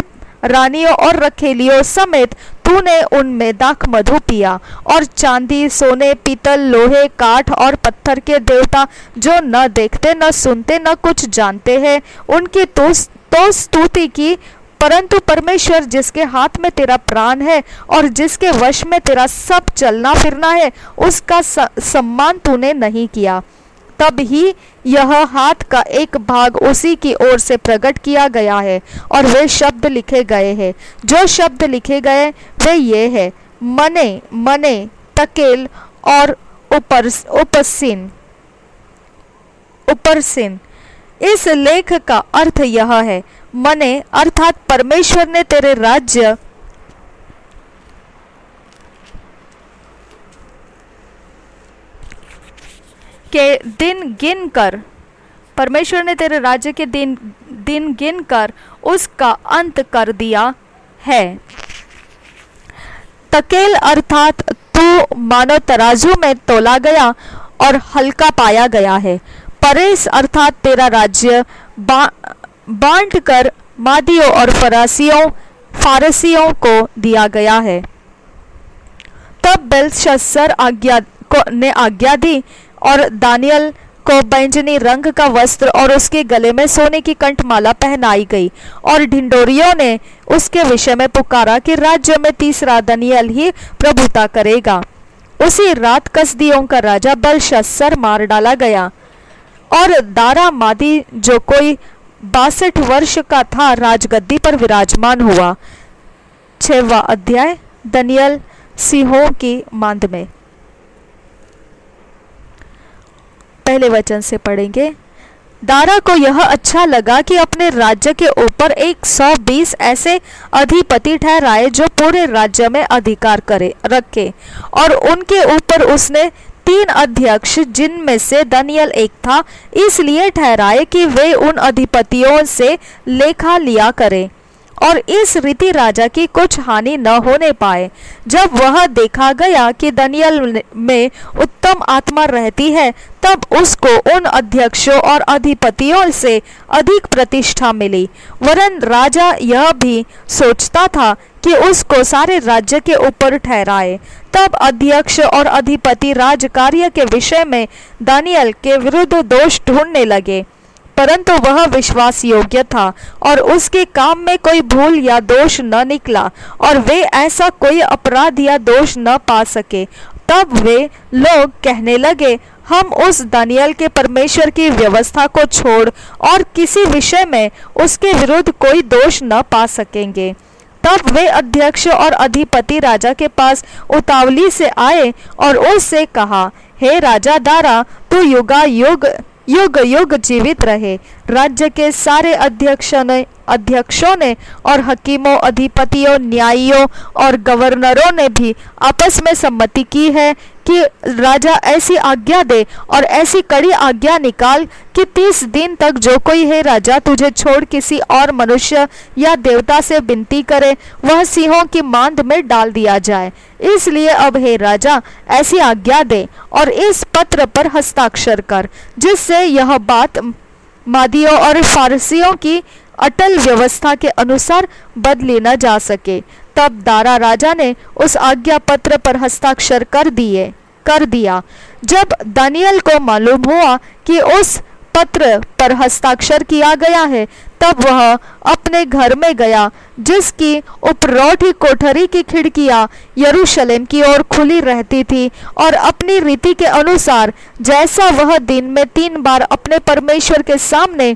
रानियों और रखेलियों समेत तूने उनमें दाख मधु पिया, और चांदी, सोने, पीतल, लोहे, काठ और पत्थर के देवता जो न देखते, न सुनते, न कुछ जानते हैं, उनकी तो, तो स्तुति की, परंतु परमेश्वर जिसके हाथ में तेरा प्राण है और जिसके वश में तेरा सब चलना फिरना है, उसका सम्मान तूने नहीं किया। तब ही यह हाथ का एक भाग उसी की ओर से प्रकट किया गया है, और वे शब्द लिखे गए हैं। जो शब्द लिखे गए वे ये है, मने, मने, तकेल और उपरस, उपसिन, उपरसिन। इस लेख का अर्थ यह है, मने अर्थात परमेश्वर ने तेरे राज्य के दिन गिन कर परमेश्वर ने तेरे राज्य के दिन दिन गिन कर उसका अंत कर दिया है। तकेल अर्थात तू मानो तराजू में तोला गया और हल्का पाया गया है। परेस अर्थात तेरा राज्य बा, बांट कर मादियों और फरासियों फारसियों को दिया गया है। तब बेलशस्सर आज्ञा को ने आज्ञा दी और दानियल को बैंजनी रंग का वस्त्र और उसके गले में सोने की कंठमाला पहनाई गई, और ढिंडोरियों ने उसके विषय में पुकारा कि राज्य में तीसरा दानियल ही प्रभुता करेगा। उसी रात कसदियों का राजा बेलशस्सर मार डाला गया, और दारा मादी जो कोई बासठ वर्ष का था राजगद्दी पर विराजमान हुआ। छठवां अध्याय दानियल सिंहों की मांद में। पहले वचन से पढ़ेंगे। दारा को यह अच्छा लगा कि अपने राज्य के ऊपर एक सौ बीस ऐसे अधिपति ठहराए जो पूरे राज्य में अधिकार करे रखे, और उनके ऊपर उसने तीन अध्यक्ष जिनमें से दानियल एक था, इसलिए ठहराए कि वे उन अधिपतियों से लेखा लिया करें, और इस रीति राजा की कुछ हानि न होने पाए। जब वह देखा गया कि दानियल में उत्तम आत्मा रहती है, तब उसको उन अध्यक्षों और अधिपतियों से अधिक प्रतिष्ठा मिली। वरन राजा यह भी सोचता था कि उसको सारे राज्य के ऊपर ठहराए। तब अध्यक्ष और अधिपति राजकार्य के विषय में दानियल के विरुद्ध दोष ढूंढने लगे, परंतु वह विश्वास योग्य था और उसके काम में कोई भूल या दोष न निकला, और वे ऐसा कोई अपराध या दोष न पा सके। तब वे लोग कहने लगे, हम उस दानियल के परमेश्वर की व्यवस्था को छोड़ और किसी विषय में उसके विरुद्ध कोई दोष न पा सकेंगे। तब वे अध्यक्ष और अधिपति राजा के पास उतावली से आए और उससे कहा, हे राजा दारा, तू युगा युग युग युग जीवित रहे। राज्य के सारे अध्यक्षों ने अध्यक्षों ने और हकीमों, अधिपतियों, न्यायियों और गवर्नरों ने भी आपस में सम्मति की है कि राजा ऐसी आज्ञा दे और ऐसी कड़ी आज्ञा निकाल कि तीस दिन तक जो कोई है राजा तुझे छोड़ किसी और मनुष्य या देवता से विनती करे, वह सिंहों की मांद में डाल दिया जाए। इसलिए अब हे राजा ऐसी आज्ञा दे और इस पत्र पर हस्ताक्षर कर, जिससे यह बात मादियों और फारसियों की अटल व्यवस्था के अनुसार बदली न जा सके। तब दारा राजा ने उस आज्ञा पत्र पर हस्ताक्षर कर दिए कर दिया। जब दानियल को मालूम हुआ कि उस पत्र पर हस्ताक्षर किया गया है, तब वह अपने घर में गया, जिसकी उपरौठी कोठरी की खिड़कियां यरूशलेम की ओर खुली रहती थी, और अपनी रीति के अनुसार जैसा वह दिन में तीन बार अपने परमेश्वर के सामने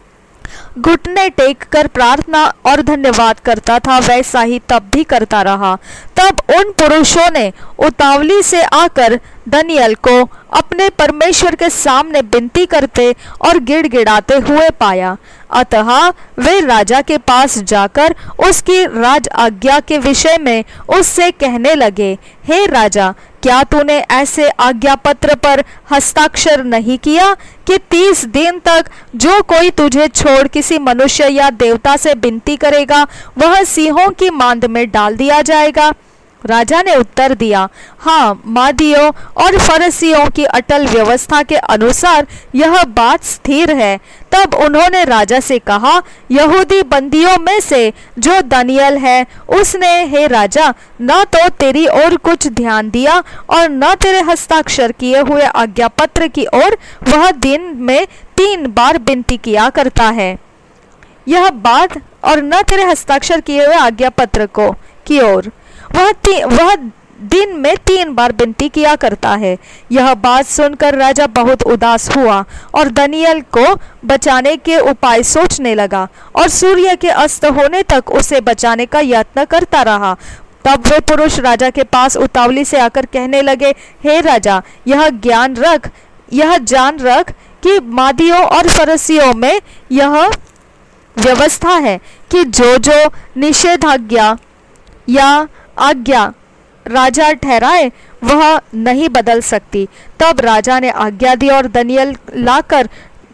घुटने टेक कर प्रार्थना और धन्यवाद करता था, वैसा ही तब भी करता रहा। तब उन पुरुषों ने उतावली से आकर दानियल को अपने परमेश्वर के सामने विनती करते और गिड़गिड़ाते हुए पाया। अतः वे राजा के पास जाकर उसकी राज आज्ञा के विषय में उससे कहने लगे, हे राजा, क्या तूने ऐसे आज्ञा पत्र पर हस्ताक्षर नहीं किया कि तीस दिन तक जो कोई तुझे छोड़ किसी मनुष्य या देवता से विनती करेगा, वह सिंहों की मांद में डाल दिया जाएगा? राजा ने उत्तर दिया, हाँ, मादियों और फरसियों की अटल व्यवस्था के अनुसार यह बात स्थिर है। तब उन्होंने राजा से कहा, यहूदी बंदियों में से जो दानियल है, उसने, हे राजा, न तो तेरी ओर कुछ ध्यान दिया और न तेरे हस्ताक्षर किए हुए आज्ञा पत्र की ओर। वह दिन में तीन बार विनती किया करता है। यह बात और न तेरे हस्ताक्षर किए हुए आज्ञा पत्र को की ओर वह वह दिन में तीन बार विनती किया करता है। यह बात सुनकर राजा बहुत उदास हुआ और दानियल को बचाने के उपाय सोचने लगा और सूर्य के अस्त होने तक उसे बचाने का यत्न करता रहा। तब वे पुरुष राजा के पास उतावली से आकर कहने लगे, हे राजा, यह ज्ञान रख यह जान रख कि मादियों और फरसियों में यह व्यवस्था है कि जो जो निषेधाज्ञा या आज्ञा राजा ठहराए वह नहीं बदल सकती। तब राजा ने आज्ञा दी और दानियल लाकर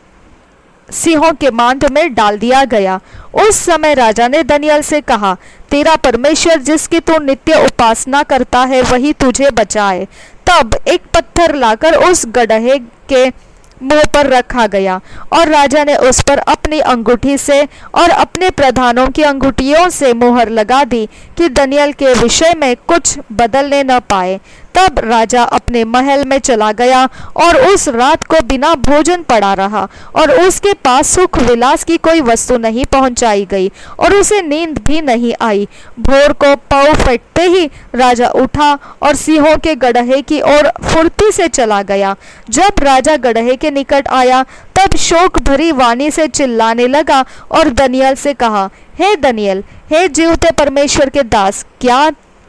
सिंहों के मांद में डाल दिया गया। उस समय राजा ने दानियल से कहा, तेरा परमेश्वर जिसकी तू नित्य उपासना करता है वही तुझे बचाए। तब एक पत्थर लाकर उस गड्ढे के मुंह पर रखा गया और राजा ने उस पर अपनी अंगूठी से और अपने प्रधानों की अंगूठियों से मोहर लगा दी कि दानियल के विषय में कुछ बदलने न पाए। तब राजा अपने महल में चला गया और उस रात को बिना भोजन पड़ा रहा और उसके पास सुख विलास की कोई वस्तु नहीं पहुंचाई गई और उसे नींद भी नहीं आई। भोर को पाँव फटते ही राजा उठा और सिंहों के गड्ढे की ओर फुर्ती से चला गया। जब राजा गड्ढे के निकट आया तब शोक भरी वाणी से चिल्लाने लगा और दानियल से कहा, हे दानियल, हे जीवते परमेश्वर के दास, क्या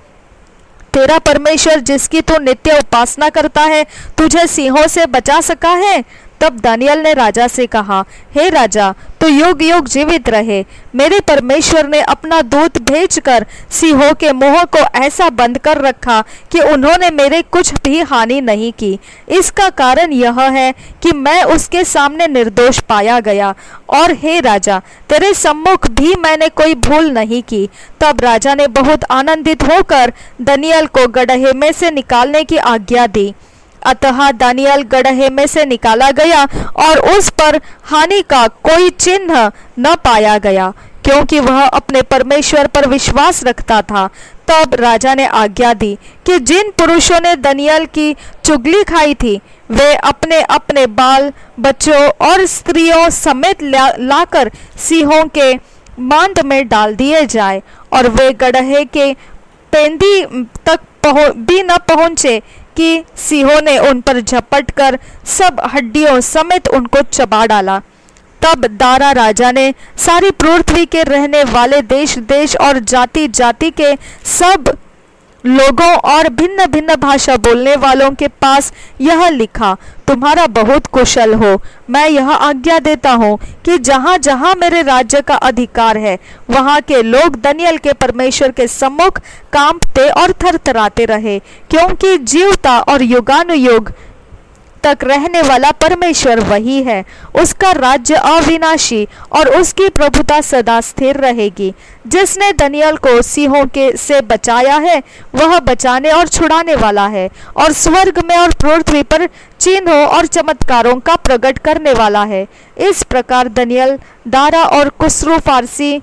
तेरा परमेश्वर जिसकी तू नित्य उपासना करता है तुझे सिंहों से बचा सका है? तब दानियल ने राजा से कहा, हे राजा, तू युग युग जीवित रहे। मेरे परमेश्वर ने अपना दूत भेजकर सिंहों के मुंह को ऐसा बंद कर रखा कि उन्होंने मेरे कुछ भी हानि नहीं की। इसका कारण यह है कि मैं उसके सामने निर्दोष पाया गया और हे राजा, तेरे सम्मुख भी मैंने कोई भूल नहीं की। तब राजा ने बहुत आनंदित होकर दानियल को गड्ढे में से निकालने की आज्ञा दी। अतः दानियल गड्ढे में से निकाला गया और उस पर हानि का कोई चिन्ह न पाया गया, क्योंकि वह अपने परमेश्वर पर विश्वास रखता था। तब राजा ने आज्ञा दी कि जिन पुरुषों ने दानियल की चुगली खाई थी वे अपने अपने बाल बच्चों और स्त्रियों समेत ला, लाकर सिंहों के मांद में डाल दिए जाए और वे गड्ढे के पेंदी तक भी न पहुंचे कि सिंहों ने उन पर झपट कर सब हड्डियों समेत उनको चबा डाला। तब दारा राजा ने सारी पृथ्वी के रहने वाले देश देश और जाति जाति के सब लोगों और भिन्न भिन्न भाषा बोलने वालों के पास यह लिखा, तुम्हारा बहुत कुशल हो। मैं यह आज्ञा देता हूँ कि जहाँ जहाँ मेरे राज्य का अधिकार है वहाँ के लोग दानियल के परमेश्वर के सम्मुख कांपते और थरथराते रहे, क्योंकि जीवता और युगानुयुग तक रहने वाला परमेश्वर वही है। उसका राज्य अविनाशी और उसकी प्रभुता सदा स्थिर रहेगी। जिसने दानियल को सिंहों के से बचाया है वह बचाने और छुड़ाने वाला है और स्वर्ग में और पृथ्वी पर चिन्हों और चमत्कारों का प्रकट करने वाला है। इस प्रकार दानियल दारा और कुस्रू फारसी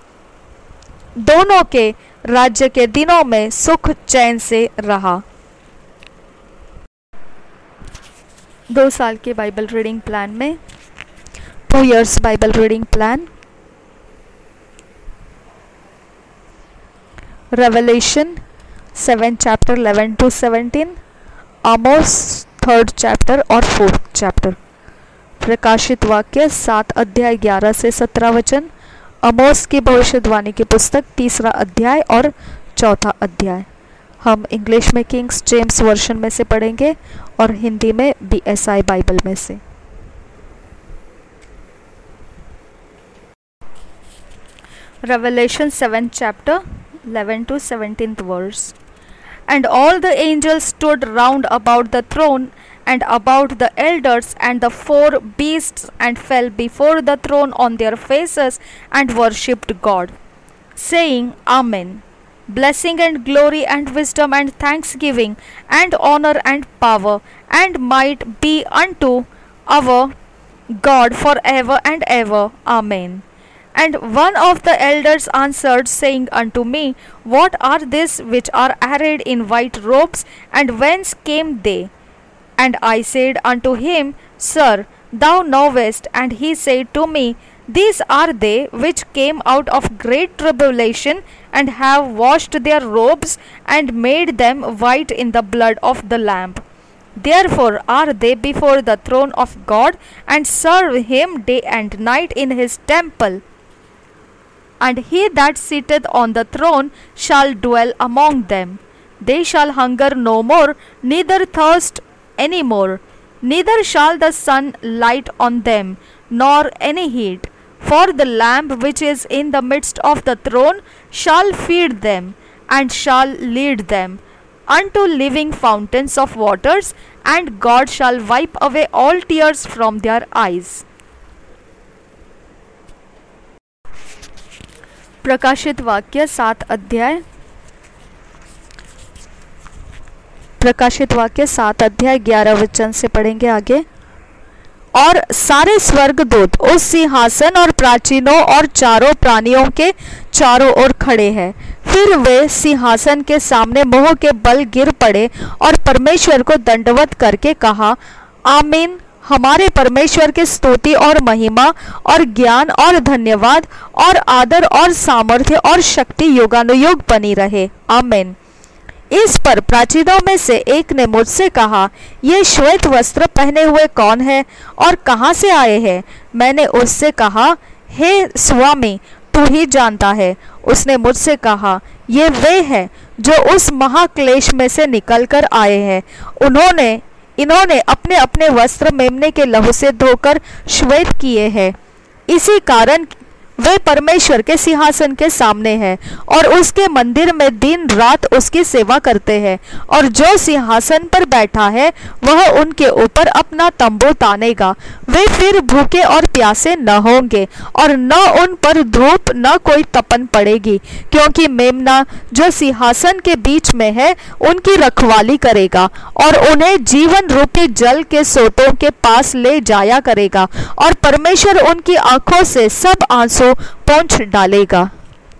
दोनों के राज्य के दिनों में सुख चैन से रहा। दो साल के बाइबल रीडिंग प्लान में two years Bible reading plan, Revelation seven chapter eleven to seventeen, Amos third chapter और फोर्थ चैप्टर, प्रकाशित वाक्य सात अध्याय ग्यारह से सत्रह वचन, आमोस की भविष्यवाणी की पुस्तक तीसरा अध्याय और चौथा अध्याय। हम इंग्लिश में किंग्स जेम्स वर्जन में से पढ़ेंगे और हिंदी में बी एस आई बाइबल में से। Revelation seven chapter eleven to seventeenth verse. And all the angels stood round about the throne and about the elders and the four beasts and fell before the throne on their faces and worshipped God, saying, Amen. blessing and glory and wisdom and thanksgiving and honor and power and might be unto our God forever and ever. Amen. And one of the elders answered, saying unto me, What are these which are arrayed in white robes, and whence came they? And I said unto him, Sir, thou knowest. And he said to me, These are they which came out of great tribulation, and have washed their robes, and made them white in the blood of the Lamb. Therefore are they before the throne of God, and serve him day and night in his temple. And he that sitteth on the throne shall dwell among them. They shall hunger no more, neither thirst any more, neither shall the sun light on them, nor any heat. For the Lamb which is in the midst of the throne shall feed them, and shall lead them unto living fountains of waters, and God shall wipe away all tears from their eyes. प्रकाशित वाक्य सात अध्याय प्रकाशित वाक्य सात अध्याय ग्यारह वचन से पढ़ेंगे आगे। और सारे स्वर्गदूत उस सिंहासन और प्राचीनों और चारों प्राणियों के चारों ओर खड़े हैं। फिर वे सिंहासन के सामने मुंह के बल गिर पड़े और परमेश्वर को दंडवत करके कहा, आमीन। हमारे परमेश्वर की स्तुति और महिमा और ज्ञान और धन्यवाद और आदर और सामर्थ्य और शक्ति युगानुयुग बनी रहे, आमीन। इस पर प्राचीनों में से एक ने मुझसे कहा, ये श्वेत वस्त्र पहने हुए कौन है और कहाँ से आए हैं? मैंने उससे कहा, हे स्वामी, तू ही जानता है। उसने मुझसे कहा, ये वे हैं जो उस महाक्लेश में से निकलकर आए हैं। उन्होंने इन्होंने अपने अपने वस्त्र मेमने के लहू से धोकर श्वेत किए हैं। इसी कारण वे परमेश्वर के सिंहासन के सामने हैं और उसके मंदिर में दिन रात उसकी सेवा करते हैं। और जो सिंहासन पर बैठा है वह उनके ऊपर अपना तंबू तानेगा। वे फिर भूखे और प्यासे न होंगे, और न उन पर धूप न कोई तपन पड़ेगी, क्योंकि मेमना जो सिंहासन के बीच में है उनकी रखवाली करेगा और उन्हें जीवन रूपी जल के सोतों के पास ले जाया करेगा, और परमेश्वर उनकी आंखों से सब आंसू पोंछ डालेगा।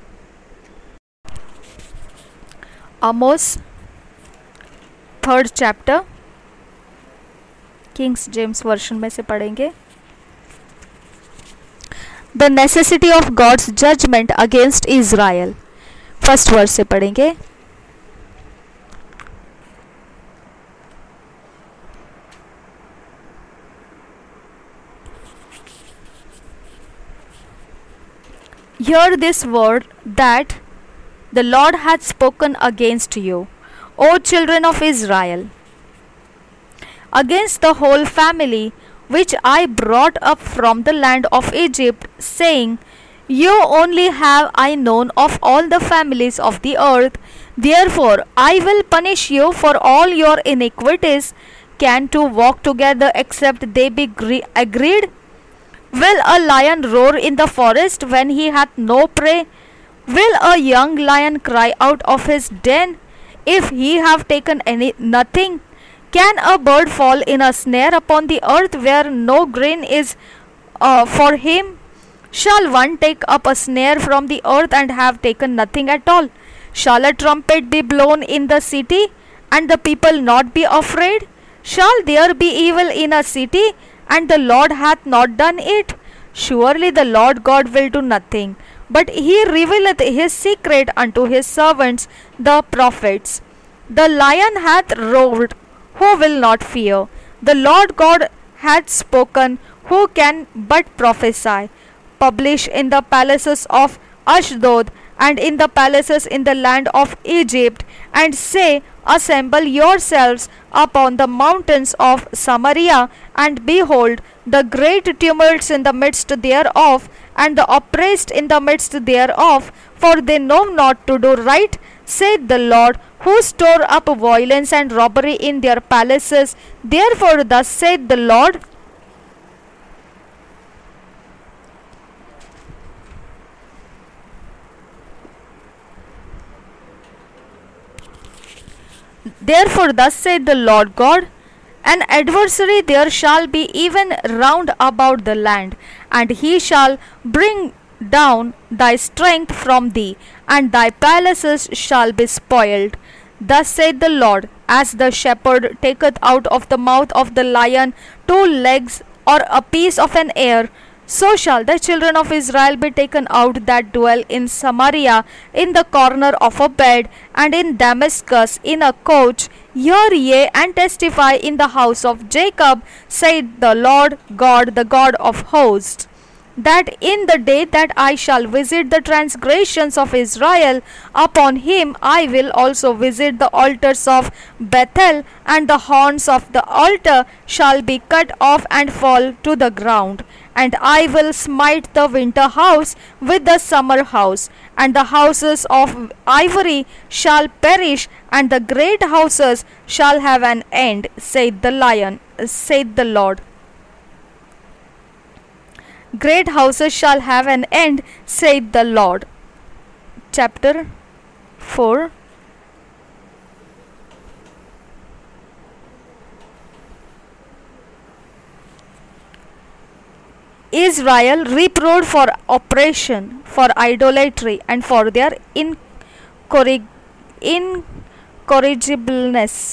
Amos third chapter Kings James version में से पढ़ेंगे। The necessity of God's judgement against Israel, first verse से पढ़ेंगे। Hear this word that the Lord hath spoken against you, O children of Israel, against the whole family which I brought up from the land of Egypt, saying, You only have I known of all the families of the earth, therefore I will punish you for all your iniquities. Can two walk together except they be agreed? Will a lion roar in the forest when he hath no prey? Will a young lion cry out of his den if he have taken any nothing? Can a bird fall in a snare upon the earth where no grain is uh, for him? Shall one take up a snare from the earth and have taken nothing at all? Shall a trumpet be blown in the city, and the people not be afraid? Shall there be evil in a city, and the Lord hath not done it? Surely the Lord God will do nothing, but he revealeth his secret unto his servants the prophets. The lion hath roared, who will not fear? The Lord God hath spoken, who can but prophesy? Publish in the palaces of Ashdod, and in the palaces in the land of Egypt, and say, Assemble yourselves upon the mountains of Samaria, and behold the great tumults in the midst thereof, and the oppressed in the midst thereof, for they know not to do right, saith the Lord, who store up violence and robbery in their palaces. Therefore thus saith the Lord, Therefore thus saith the Lord God, an adversary there shall be even round about the land, and he shall bring down thy strength from thee, and thy palaces shall be spoiled. Thus saith the Lord, as the shepherd taketh out of the mouth of the lion two legs or a piece of an ear, so shall the children of Israel be taken out that dwell in Samaria, in the corner of a bed, and in Damascus in a couch. Hear ye and testify in the house of Jacob, saith the Lord God, the God of hosts, that in the day that I shall visit the transgressions of Israel, upon him I will also visit the altars of Bethel, and the horns of the altar shall be cut off and fall to the ground. And I will smite the winter house with the summer house, and the houses of ivory shall perish, and the great houses shall have an end, saith the lion, saith the Lord. Great houses shall have an end, saith the Lord. Chapter four. Israel reproved for oppression, for idolatry, and for their incorrig incorrigibleness.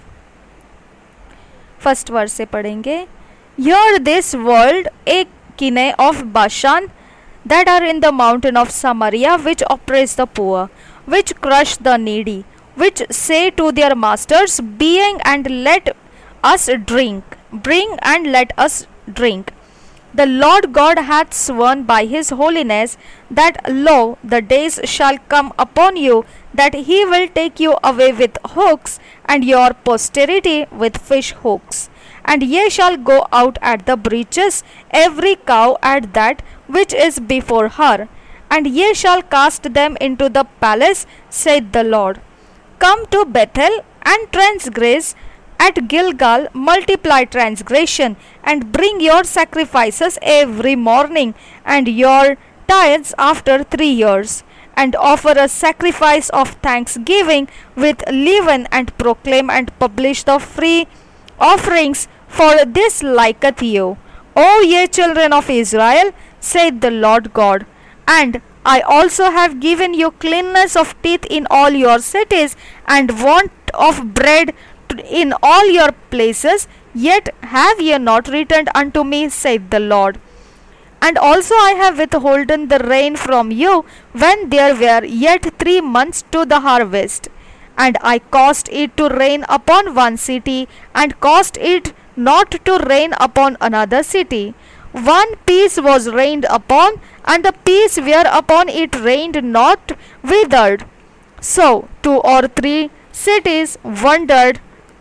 First verse से पढ़ेंगे. Hear this world, a kin of Bashan, that are in the mountain of Samaria, which oppress the poor, which crush the needy, which say to their masters, Bring and let us drink, bring and let us drink. The Lord God hath sworn by his holiness that, lo, the days shall come upon you that he will take you away with hooks, and your posterity with fish hooks. And ye shall go out at the breaches, every cow at that which is before her, and ye shall cast them into the palace, saith the Lord. Come to Bethel and transgress. At Gilgal multiply transgression, and bring your sacrifices every morning, and your tithes after three years, and offer a sacrifice of thanksgiving with leaven, and proclaim and publish the free offerings, for this liketh you, O ye children of Israel, saith the Lord God. And I also have given you cleanness of teeth in all your cities, and want of bread in all your places, yet have ye not returned unto me, saith the Lord. And also I have withholden the rain from you, when there were yet three months to the harvest. And I caused it to rain upon one city, and caused it not to rain upon another city. One piece was rained upon, and the piece whereupon it rained not withered. So two or three cities wandered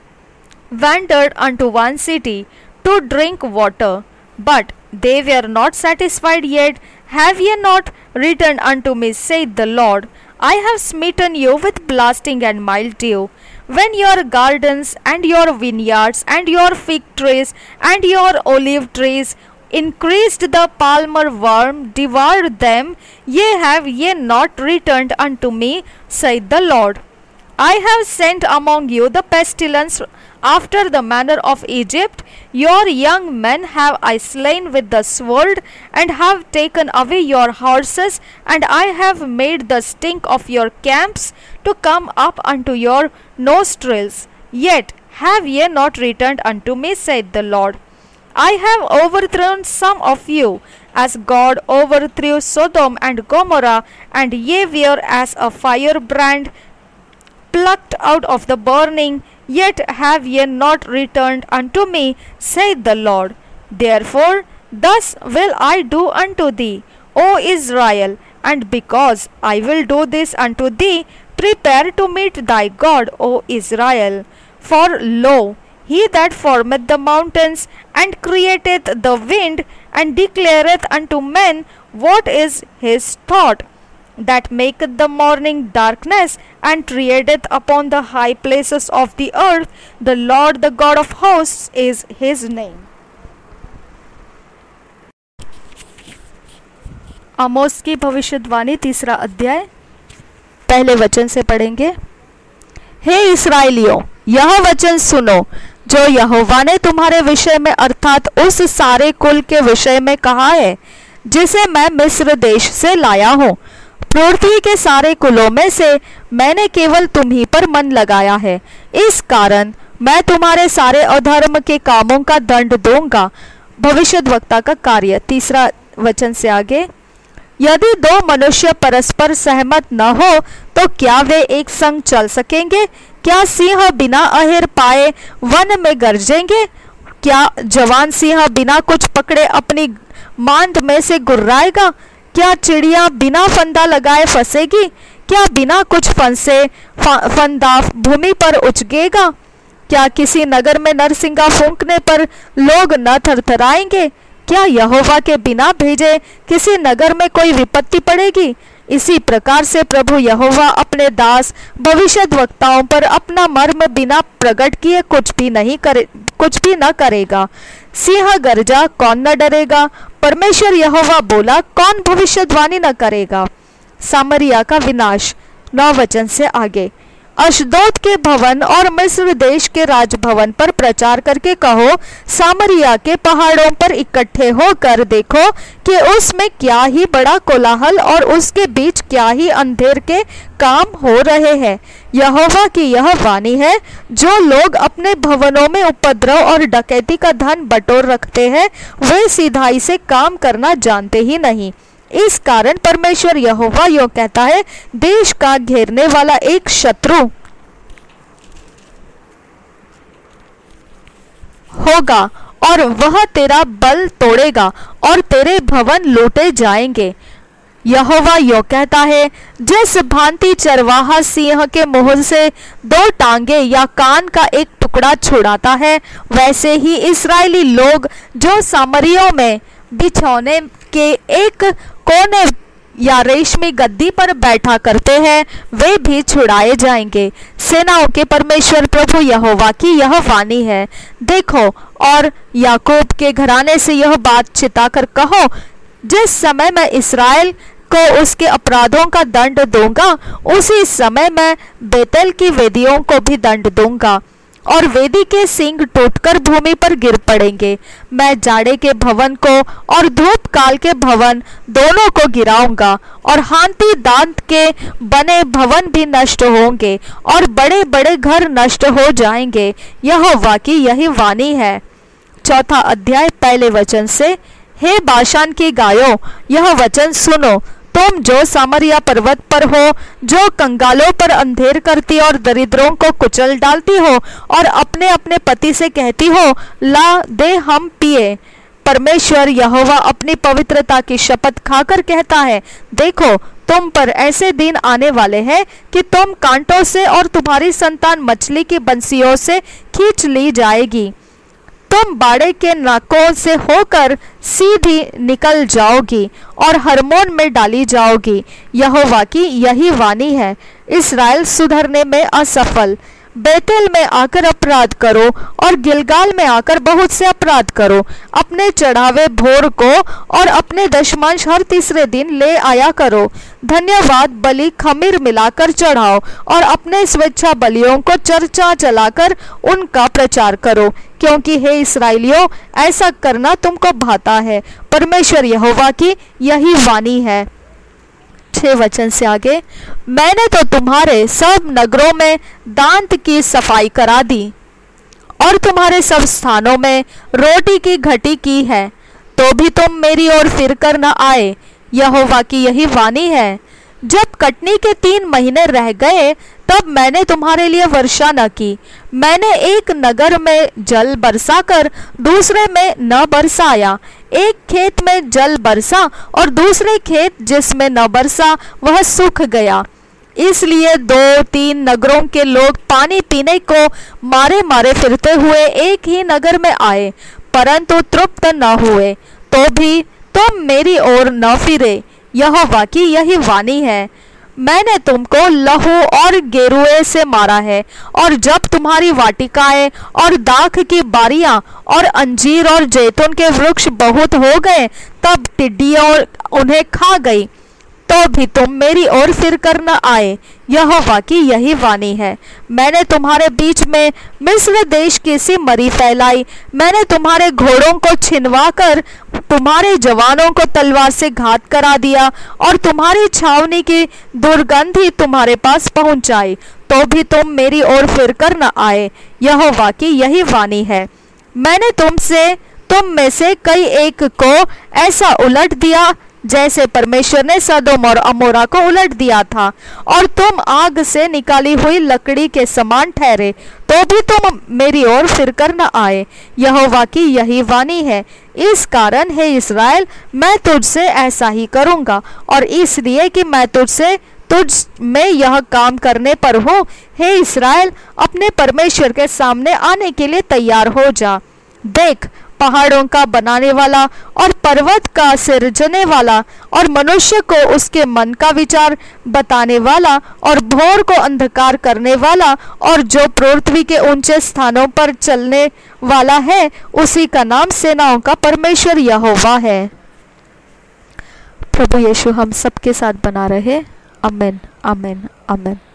wandered unto one city to drink water, but they were not satisfied yet. Have ye not returned unto me, saith the Lord? I have smitten you with blasting and mildew. When your gardens and your vineyards and your fig trees and your olive trees increased, the palmer worm devoured them, ye have ye not returned unto me, saith the Lord. I have sent among you the pestilence after the manner of Egypt. Your young men have I slain with the sword, and have taken away your horses, and I have made the stink of your camps to come up unto your nostrils. Yet have ye not returned unto me, saith the Lord. I have overthrown some of you, as God overthrew Sodom and Gomorrah, and ye were as a firebrand plucked out of the burning, yet have ye not returned unto me, saith the Lord. Therefore thus will I do unto thee, O Israel, and because I will do this unto thee, prepare to meet thy God, O Israel. For lo, he that formeth the mountains, and createth the wind, and declareth unto men what is his thought, that maketh the morning darkness, and treadeth upon the high places of the earth, the Lord, the God of hosts, is his name. आमोस की भविष्यवाणी तीसरा अध्याय पहले वचन से पढ़ेंगे. हे इस्राएलियों, यह वचन सुनो जो यहोवा ने तुम्हारे विषय में अर्थात उस सारे कुल के विषय में कहा है जिसे मैं मिस्र देश से लाया हूँ। पृथ्वी के सारे कुलों में से मैंने केवल तुम्ही पर मन लगाया है, इस कारण मैं तुम्हारे सारे अधर्म के कामों का दंड दूंगा। भविष्यद्वक्ता का कार्य, तीसरा वचन से आगे। यदि दो मनुष्य परस्पर सहमत न हो तो क्या वे एक संग चल सकेंगे? क्या सिंह बिना अहेर पाए वन में गरजेंगे? क्या जवान सिंह बिना कुछ पकड़े अपनी मांद में से गुर्राएगा? क्या चिड़िया बिना फंदा लगाए फंसेगी? क्या बिना कुछ फंसे फंदा भूमि पर उचगेगा? क्या किसी नगर में नरसिंगा फूंकने पर लोग न थरथराएंगे? क्या यहोवा के बिना भेजे किसी नगर में कोई विपत्ति पड़ेगी? इसी प्रकार से प्रभु यहोवा अपने दास भविष्यद्वक्ताओं पर अपना मर्म बिना प्रकट किए कुछ भी नहीं करे कुछ भी न करेगा। सिंह गरजा, कौन न डरेगा? परमेश्वर यहोवा बोला, कौन भविष्यवाणी न करेगा? सामरिया का विनाश, नौ वचन से आगे। अशदोद के भवन और मिस्र देश के राजभवन पर प्रचार करके कहो, सामरिया के पहाड़ों पर इकट्ठे होकर देखो कि उसमें क्या ही बड़ा कोलाहल और उसके बीच क्या ही अंधेर के काम हो रहे हैं। यहोवा की यह वाणी है, जो लोग अपने भवनों में उपद्रव और डकैती का धन बटोर रखते हैं वे सीधाई से काम करना जानते ही नहीं। इस कारण परमेश्वर यहोवा यो कहता है, देश का घेरने वाला एक शत्रु होगा और वह तेरा बल तोड़ेगा और तेरे भवन लूटे जाएंगे। यहोवा यो कहता है, जिस भांति चरवाहा सिंह के मुंह से दो टांगे या कान का एक टुकड़ा छुड़ाता है, वैसे ही इस्राएली लोग जो सामरियों में बिछौने के एक कोने या रेशमी गद्दी पर बैठा करते हैं वे भी छुड़ाए जाएंगे। सेनाओं के परमेश्वर प्रभु यहोवा की यह वाणी है। देखो और याकूब के घराने से यह बात चिताकर कहो, जिस समय मैं इस्राएल को उसके अपराधों का दंड दूंगा उसी समय मैं बेतेल की वेदियों को भी दंड दूंगा और वेदी के सींग टूटकर भूमि पर गिर पड़ेंगे। मैं जाड़े के भवन को और धूप काल के भवन दोनों को गिराऊंगा और हाथी दांत के बने भवन भी नष्ट होंगे और बड़े बड़े घर नष्ट हो जाएंगे। यहोवा की यही वाणी है। चौथा अध्याय पहले वचन से। हे बाशान की गायों, यह वचन सुनो, तुम जो सामरिया पर्वत पर हो, जो कंगालों पर अंधेर करती और दरिद्रों को कुचल डालती हो और अपने अपने पति से कहती हो, ला दे हम पिए। परमेश्वर यहोवा अपनी पवित्रता की शपथ खाकर कहता है, देखो तुम पर ऐसे दिन आने वाले हैं कि तुम कांटों से और तुम्हारी संतान मछली की बंसियों से खींच ली जाएगी। तुम बाड़े के नाकों से होकर सीधी निकल जाओगी और हरमोन में डाली जाओगी। यहोवा की यही वाणी है। इस्राएल सुधरने में असफल। बेतेल में आकर अपराध करो और गिलगाल में आकर बहुत से अपराध करो। अपने चढ़ावे भोर को और अपने दशमांश हर तीसरे दिन ले आया करो। धन्यवाद बलि खमीर मिलाकर चढ़ाओ और अपने स्वेच्छा बलियों को चर्चा चलाकर उनका प्रचार करो, क्योंकि हे इस्राएलियों, ऐसा करना तुमको भाता है। परमेश्वर यहोवा की यही वाणी है। छह वचन से आगे। मैंने तो तुम्हारे सब नगरों में दांत की सफाई करा दी और तुम्हारे सब स्थानों में रोटी की घटी की है, तो भी तुम मेरी ओर फिर कर न आए। यहोवा की यही वाणी है। जब कटनी के तीन महीने रह गए तब मैंने तुम्हारे लिए वर्षा न की। मैंने एक नगर में जल बरसाकर दूसरे में न बरसाया। एक खेत में जल बरसा और दूसरे खेत जिसमें न बरसा वह सूख गया। इसलिए दो तीन नगरों के लोग पानी पीने को मारे मारे फिरते हुए एक ही नगर में आए, परंतु तृप्त न हुए। तो भी तुम मेरी ओर न फिरे। यहोवा की यही वाणी है। मैंने तुमको लहू और गेरुए से मारा है, और जब तुम्हारी वाटिकाएं और दाख की बारियां और अंजीर और जैतून के वृक्ष बहुत हो गए तब टिड्डियां उन्हें खा गई। तो भी तुम मेरी ओर फिर कर न आए, यहोवा की यही वाणी है। मैंने तुम्हारे बीच में मिस्र देश की सी मरी फैलाई, मैंने तुम्हारे घोड़ों को छिनवा कर तुम्हारे जवानों को तलवार से घात करा दिया और तुम्हारी छावनी की दुर्गंध ही तुम्हारे पास पहुंचाई, तो भी तुम मेरी ओर फिर कर न आए, यहोवा की यही वाणी है। मैंने तुमसे तुम में से कई एक को ऐसा उलट दिया जैसे परमेश्वर ने सदोम और अमोरा को उलट दिया था, और तुम आग से निकाली हुई लकड़ी के समान ठहरे, तो भी तुम मेरी ओर फिर कर न आए, यहोवा की यही वाणी है। इस कारण हे इस्राएल, मैं तुझसे ऐसा ही करूंगा, और इसलिए कि मैं तुझसे तुझ में यह काम करने पर हूँ। हे इस्राएल, अपने परमेश्वर के सामने आने के लिए तैयार हो जा। देख, पहाड़ों का बनाने वाला और पर्वत का सिरजने वाला और मनुष्य को उसके मन का विचार बताने वाला और भोर को अंधकार करने वाला और जो पृथ्वी के ऊंचे स्थानों पर चलने वाला है, उसी का नाम सेनाओं का परमेश्वर यहोवा है। प्रभु यीशु हम सबके साथ बना रहे। आमीन, आमीन, आमीन।